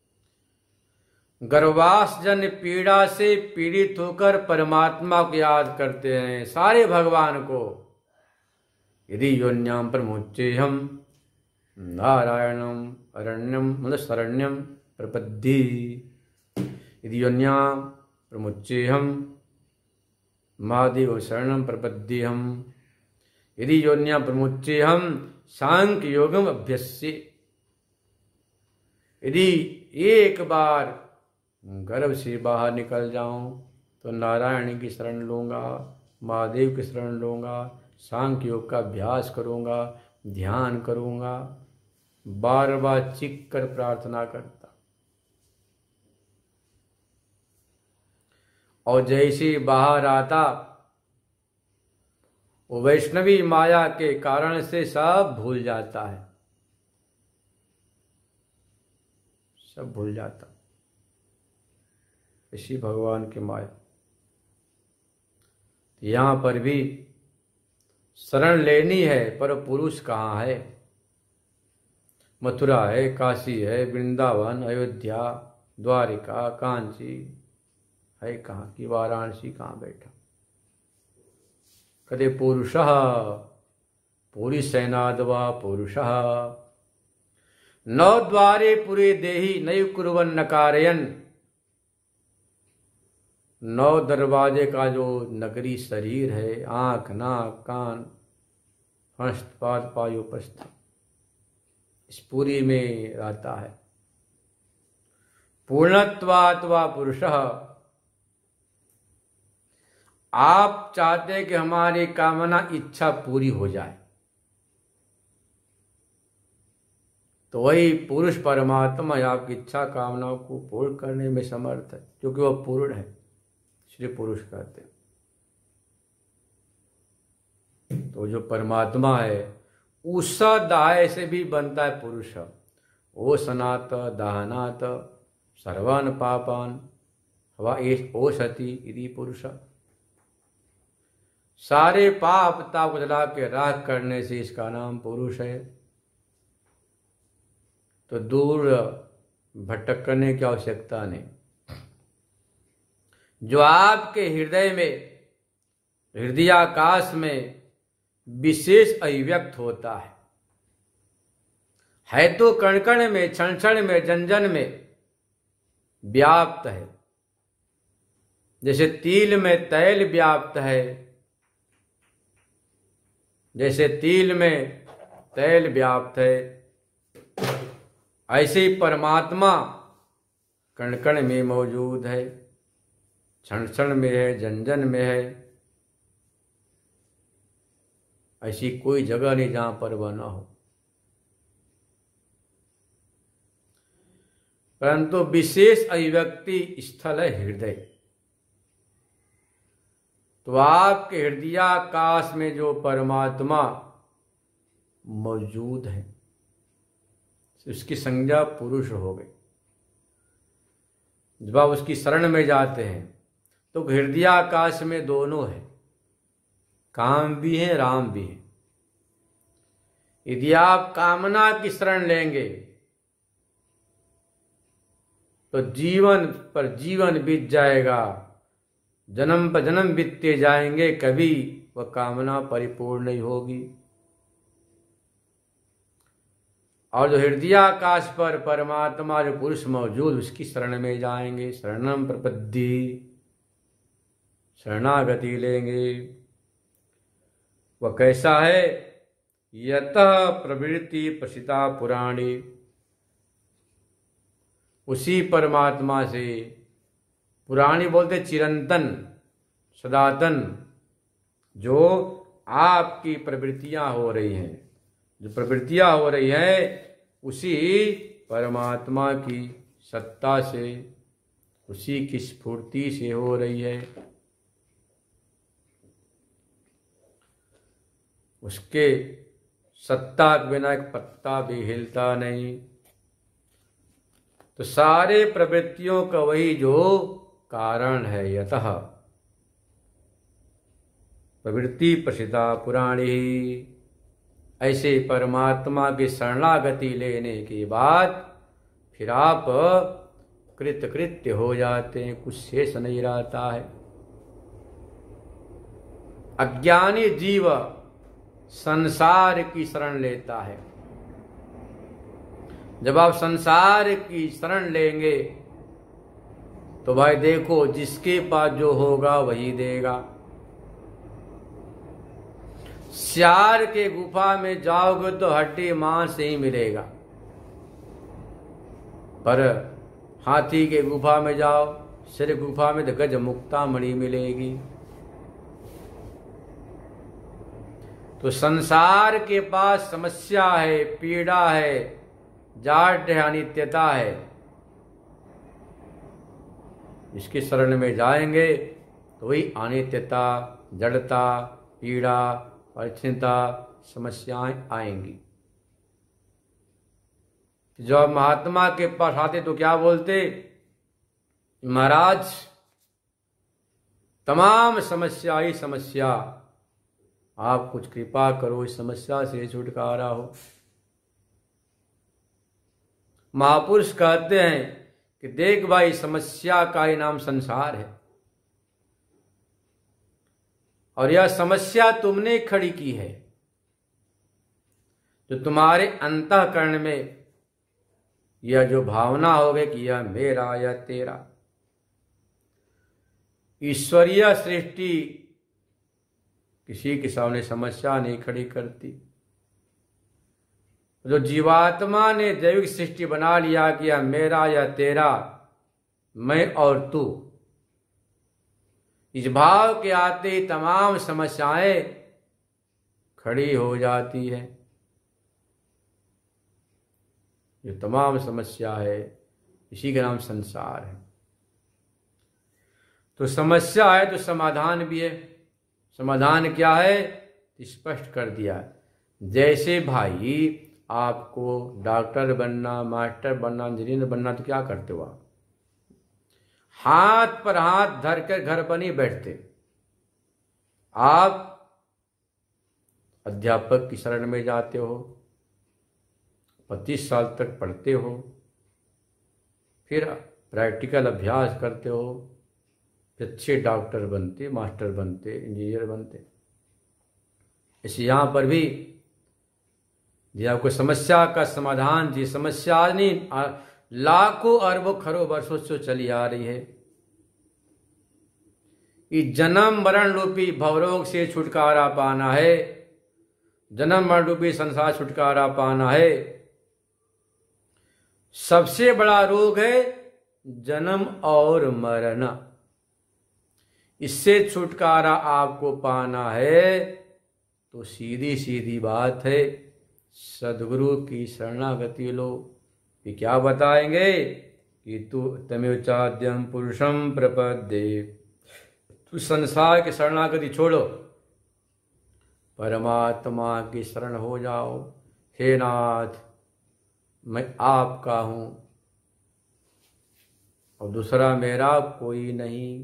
गर्भवास जन्य पीड़ा से पीड़ित होकर परमात्मा को याद करते हैं, सारे भगवान को। यदि योन्याम प्रमुच्येहम नारायणम अरण्यम मतलब शरण्यम प्रपद्ये, यदि योन्याम प्रमुच्येहम महादेव शरणम प्रपद्येहम, यदि योन्याम प्रमुच्येहम सांख्य योगम अभ्यस्य। यदि एक बार गर्भ से बाहर निकल जाऊं तो नारायण की शरण लूंगा, महादेव की शरण लूंगा, सांख्य योग का अभ्यास करूंगा, ध्यान करूंगा, बार बार चिक कर प्रार्थना करता। और जैसे बाहर आता वो वैष्णवी माया के कारण से सब भूल जाता है, सब भूल जाता। इसी भगवान की माया। यहां पर भी शरण लेनी है, पर पुरुष कहाँ है? मथुरा है, काशी है, वृंदावन, अयोध्या, द्वारिका, कांची है कहाँ की? वाराणसी कहाँ बैठा? कदे पुरुषः पूरी सेनादवा पुरुषः नौ द्वारे पुरे देहि नयु कुर्वन् नकारयन्। 9 दरवाजे का जो नगरी शरीर है, आंख, नाक, कान, हस्तपाद, पायुपस्थ, इस पूरी में रहता है। पूर्णत्वात् वा पुरुषः। आप चाहते हैं कि हमारी कामना इच्छा पूरी हो जाए, तो वही पुरुष परमात्मा आपकी इच्छा कामनाओं को पूर्ण करने में समर्थ है, क्योंकि वह पूर्ण है, इसलिए पुरुष कहते हैं। तो जो परमात्मा है उस दाय से भी बनता है पुरुष। ओ सनात दाहनात सर्वान पापान वा ओ सती इति पुरुष। सारे पाप ताप को जला के राख करने से इसका नाम पुरुष है। तो दूर भटकने की आवश्यकता नहीं। जो आपके हृदय में, हृदयाकाश में विशेष अभिव्यक्त होता है तो कण कण में, क्षण क्षण में, जन जन में व्याप्त है। जैसे तिल में तैल व्याप्त है, जैसे तिल में तैल व्याप्त है, ऐसे ही परमात्मा कण कण में मौजूद है, क्षण क्षण में है, जन जन में है। ऐसी कोई जगह नहीं जहां पर वह न हो। परंतु विशेष अभिव्यक्ति स्थल है हृदय। तो आपके हृदयाकाश में जो परमात्मा मौजूद है उसकी संज्ञा पुरुष हो गई। जब आप उसकी शरण में जाते हैं तो हृदयाकाश में दोनों है, काम भी है, राम भी है। यदि आप कामना की शरण लेंगे तो जीवन पर जीवन बीत जाएगा, जन्म पर जन्म बीतते जाएंगे, कभी वह कामना परिपूर्ण नहीं होगी। और जो हृदयाकाश पर परमात्मा जो पुरुष मौजूद, उसकी शरण में जाएंगे, शरणम प्रपद्ये, शरणागति लेंगे। वह कैसा है? यतः प्रवृत्ति प्रसिता पुराणी। उसी परमात्मा से, पुराणी बोलते चिरंतन, सदातन, जो आपकी प्रवृत्तियां हो रही हैं, जो प्रवृत्तियां हो रही हैं उसी परमात्मा की सत्ता से, उसी की स्फूर्ति से हो रही है। उसके सत्ता के बिना एक पत्ता भी हिलता नहीं। तो सारे प्रवृत्तियों का वही जो कारण है, यतः प्रवृत्ति प्रसिद्धा पुराणी। ऐसे परमात्मा की शरणागति लेने के बाद फिर आप कृतकृत्य हो जाते हैं, कुछ शेष नहीं रहता है। अज्ञानी जीव संसार की शरण लेता है। जब आप संसार की शरण लेंगे तो भाई देखो, जिसके पास जो होगा वही देगा। सियार के गुफा में जाओगे तो हड्डी मांस ही मिलेगा, पर हाथी के गुफा में जाओ, शेर गुफा में तो गज मुक्ता मणि मिलेगी। तो संसार के पास समस्या है, पीड़ा है, जाट है, अनित्यता है। इसकी शरण में जाएंगे तो वही अनित्यता, जड़ता, पीड़ा और चिंता, समस्याएं आएंगी। जब आप महात्मा के पास आते तो क्या बोलते, महाराज तमाम समस्या ही समस्या, आप कुछ कृपा करो, इस समस्या से छुटकारा हो। महापुरुष कहते हैं कि देख भाई, समस्या का ही नाम संसार है, और यह समस्या तुमने खड़ी की है। जो तुम्हारे अंतःकरण में यह जो भावना हो गई कि यह मेरा या तेरा, ईश्वरीय सृष्टि किसी के सामने समस्या नहीं खड़ी करती। जो जीवात्मा ने जैविक सृष्टि बना लिया कि यह मेरा या तेरा, मैं और तू, इस भाव के आते ही तमाम समस्याएं खड़ी हो जाती है। ये तमाम समस्या है, इसी का नाम संसार है। तो समस्या है तो समाधान भी है। समाधान क्या है, स्पष्ट कर दिया। जैसे भाई आपको डॉक्टर बनना, मास्टर बनना, इंजीनियर बनना, तो क्या करते हो आप? हाथ पर हाथ धर कर घर पर नहीं बैठते, आप अध्यापक की शरण में जाते हो, 25 साल तक पढ़ते हो, फिर प्रैक्टिकल अभ्यास करते हो, फिर अच्छे डॉक्टर बनते, मास्टर बनते, इंजीनियर बनते। इस यहाँ पर भी जी आपको समस्या का समाधान, जी समस्या नहीं, लाखों अरबों खरों वर्षों से चली आ रही है। इस जन्म मरण रूपी भवरोग से छुटकारा पाना है, जन्म मरण रूपी संसार छुटकारा पाना है। सबसे बड़ा रोग है जन्म और मरण। इससे छुटकारा आपको पाना है तो सीधी सीधी बात है, सदगुरु की शरणागति लो। ये क्या बताएंगे कि तू तमेव चाद्यम पुरुषम प्रपद्ये, तू संसार की शरणागति छोड़ो, परमात्मा की शरण हो जाओ। हे नाथ, मैं आपका हूं और दूसरा मेरा कोई नहीं।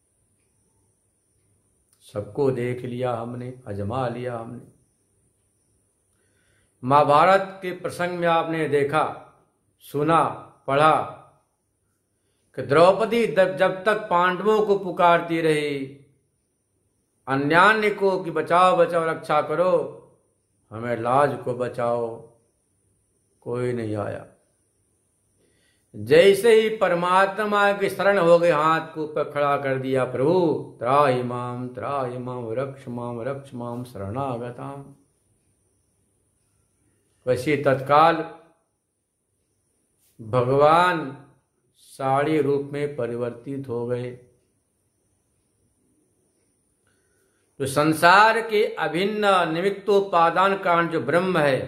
सबको देख लिया हमने, अजमा लिया हमने। महाभारत के प्रसंग में आपने देखा, सुना, पढ़ा कि द्रौपदी जब तक पांडवों को पुकारती रही, अन्यान्य को कि बचाओ बचाओ, रक्षा करो, हमें लाज को बचाओ, कोई नहीं आया। जैसे ही परमात्मा की शरण हो गए, हाथ को ऊपर खड़ा कर दिया, प्रभु त्राहि माम रक्ष माम शरणागताम, वैसे तत्काल भगवान साड़ी रूप में परिवर्तित हो गए। तो संसार के अभिन्न निमित्तोपादान कारण जो ब्रह्म है,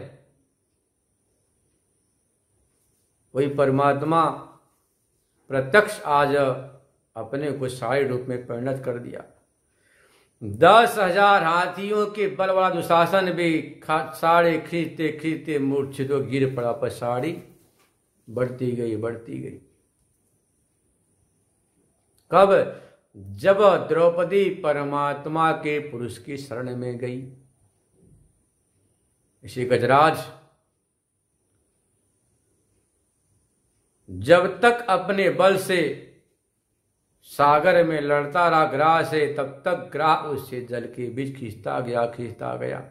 वही परमात्मा प्रत्यक्ष आज अपने को साड़ी रूप में परिणत कर दिया। 10,000 हाथियों के बल वाला दुशासन भी साड़ी खींचते खींचते मूर्छित हो गिर पड़ा, पर साड़ी बढ़ती गई बढ़ती गई। कब? जब द्रौपदी परमात्मा के पुरुष की शरण में गई, इसी गजराज जब तक अपने बल से सागर में लड़ता रहा ग्राह से, तब तक ग्राह उससे जल के बीच खींचता गया।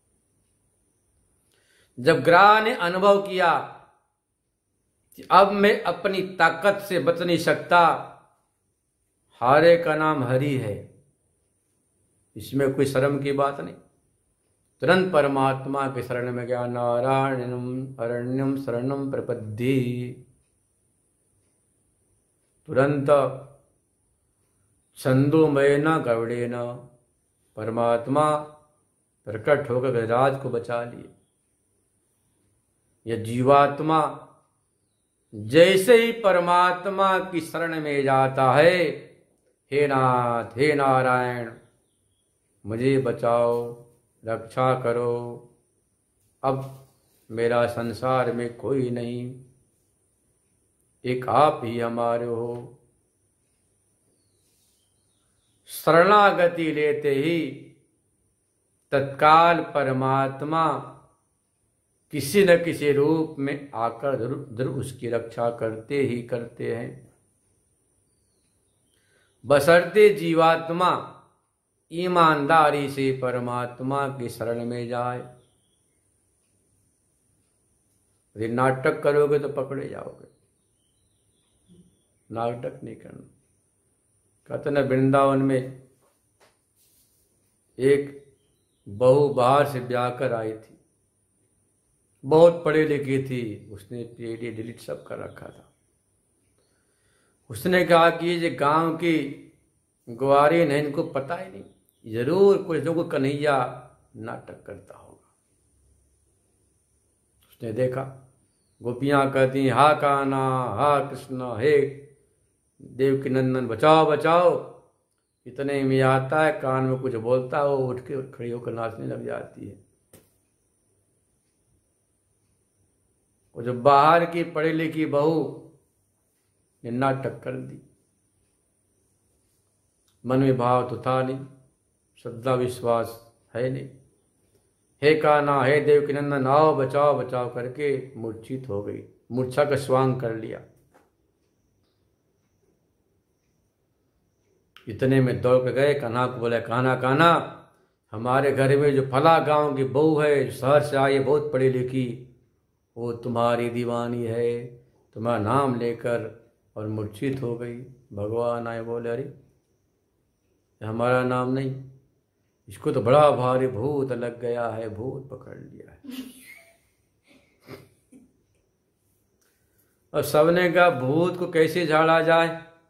जब ग्राह ने अनुभव किया कि अब मैं अपनी ताकत से बच नहीं सकता, हारे का नाम हरि है, इसमें कोई शर्म की बात नहीं, तुरंत परमात्मा के शरण में गया। नारायणम अरण्यम शरणम प्रपद्ये, तुरंत छंदोमयेन गरुड़ेन परमात्मा प्रकट होकर गजराज को बचा लिए। यह जीवात्मा जैसे ही परमात्मा की शरण में जाता है, हे नाथ हे नारायण मुझे बचाओ, रक्षा करो, अब मेरा संसार में कोई नहीं, एक आप ही हमारे हो। शरणागति लेते ही तत्काल परमात्मा किसी न किसी रूप में आकर जरूर उसकी रक्षा करते ही करते हैं, बशर्ते जीवात्मा ईमानदारी से परमात्मा की शरण में जाए। यदि नाटक करोगे तो पकड़े जाओगे, नाटक नहीं करना। कहते न वृंदावन में एक बहू बाहर से ब्याह कर आई थी, बहुत पढ़ी लिखी थी, उसने पीएचडी डिलीट सब कर रखा था। उसने कहा कि ये गांव की ग्वारीन है, इनको पता ही नहीं, जरूर कुछ लोग कन्हैया नाटक करता होगा। उसने देखा गोपियां कहती हा कान्हा हा कृष्ण हे देवकी नंदन बचाओ बचाओ, इतने में आता है, कान में कुछ बोलता है, वो उठ के खड़ी होकर नाचने लग जाती है। वो जो बाहर की पढ़ी लिखी बहू ने नाटक कर दी, मन में भाव तो था नहीं, श्रद्धा विश्वास है नहीं। हे कान्हा हे देवकी नंदन आओ बचाओ बचाओ करके मूर्छित हो गई, मूर्छा का स्वांग कर लिया। इतने में दौड़ के गए, कान्हा को बोले कान्हा कान्हा हमारे घर में जो फला गांव की बहू है, जो शहर से आई है, बहुत पढ़ी लिखी, वो तुम्हारी दीवानी है, तुम्हारा नाम लेकर और मूर्छित हो गई। भगवान आए बोले अरे हमारा नाम नहीं, इसको तो बड़ा भारी भूत लग गया है, भूत पकड़ लिया है। और सबने कहा भूत को कैसे झाड़ा जाए?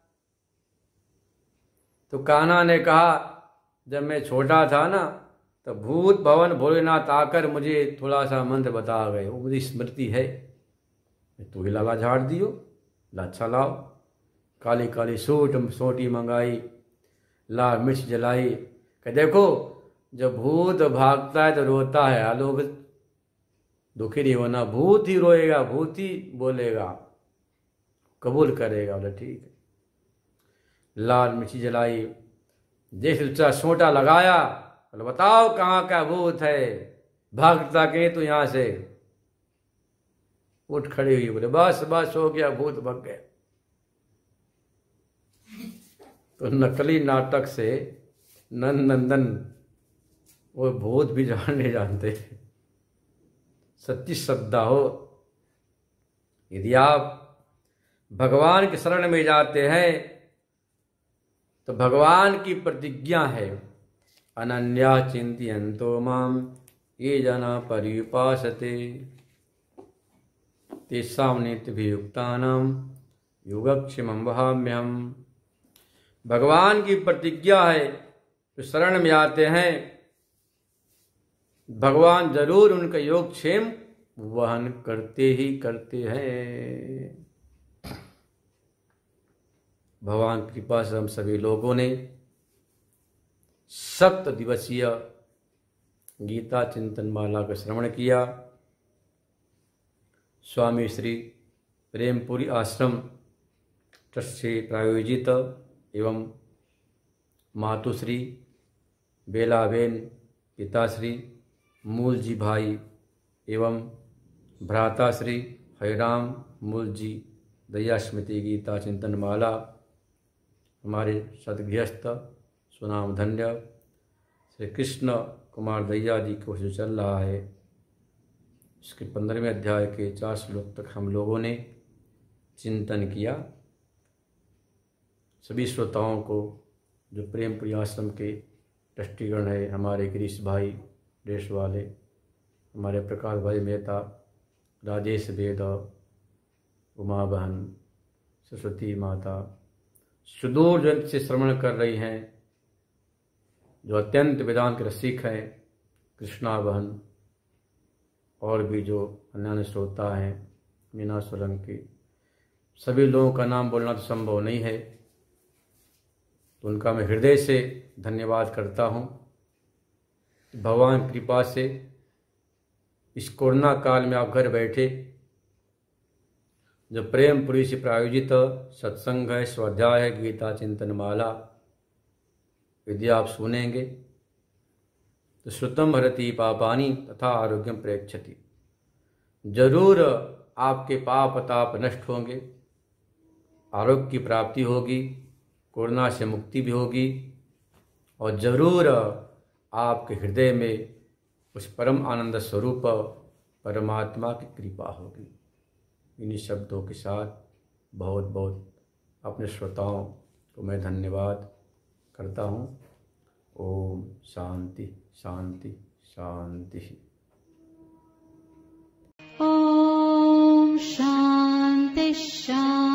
तो कान्हा ने कहा जब मैं छोटा था ना, तो भूत भवन भोलेनाथ आकर मुझे थोड़ा सा मंत्र बता गए, वो मुझे स्मृति है। तो ही लाला झाड़ दियो, लाच्छा लाओ, काली काली सोटी मंगाई, लाल मिर्च जलाई, कि देखो जब भूत भागता है तो रोता है, आलोक दुखी नहीं होना, भूत ही रोएगा, भूत ही बोलेगा, कबूल करेगा। बोले ठीक है। लाल मिर्ची जलाई, जैसे सोटा लगाया, बोले बताओ कहाँ का भूत है, भागता के तो यहां से। उठ खड़ी हुई, बोले बस बस हो गया, भूत भग गया। तो नकली नाटक से नंदन वो भूत भी जानने जानते। सच्ची श्रद्धा हो, यदि आप भगवान की शरण में जाते हैं तो भगवान की प्रतिज्ञा है, अनन्या चिंतयन्तो माम ये जना पर्युपासते तेषां नित्यभियुक्तानां योगक्षेमं वहाम्यहम्। भगवान की प्रतिज्ञा है, जो शरण में आते हैं भगवान जरूर उनका योगक्षेम वहन करते ही करते हैं। भगवान की कृपा से हम सभी लोगों ने 7 दिवसीय गीता चिंतन माला का श्रवण किया। स्वामी श्री प्रेमपुरी आश्रम ट्रस्ट से प्रायोजित एवं मातुश्री, बेलाबेन, पिताश्री, मूलजी भाई एवं भ्राताश्री हरिराम, मूलजी, दया स्मृति गीता चिंतन माला, हमारे सदगृहस्थ सुनाम धन्य श्री कृष्ण कुमार दैया जी को जो चल रहा है, इसके 15वें अध्याय के 4 श्लोक तक हम लोगों ने चिंतन किया। सभी श्रोताओं को जो प्रेमपुरी आश्रम के ट्रस्टीगण है, हमारे गिरीश भाई देश वाले, हमारे प्रकाश भाई मेहता, राजेश वेद, उमा बहन, सरस्वती माता, सुदूर जन से श्रवण कर रही हैं, जो अत्यंत वेदांत के रसिक हैं, कृष्णा बहन, और भी जो अन्य श्रोता हैं, मीना सोलंकी, सभी लोगों का नाम बोलना तो संभव नहीं है, तो उनका मैं हृदय से धन्यवाद करता हूँ। भगवान की कृपा से इस कोरोना काल में आप घर बैठे जो प्रेमपुरी से प्रायोजित सत्संग है, स्वाध्याय है, गीता चिंतन माला, यदि आप सुनेंगे तो श्रुतम हरति पापानि तथा आरोग्यम प्रेक्षति, जरूर आपके पाप ताप नष्ट होंगे, आरोग्य की प्राप्ति होगी, कोरोना से मुक्ति भी होगी, और जरूर आपके हृदय में उस परम आनंद स्वरूप परमात्मा की कृपा होगी। इन्हीं शब्दों के साथ बहुत बहुत अपने श्रोताओं को मैं धन्यवाद करता हूँ। ओम शांति शांति शांति। ॐ शान्ति शान्ति।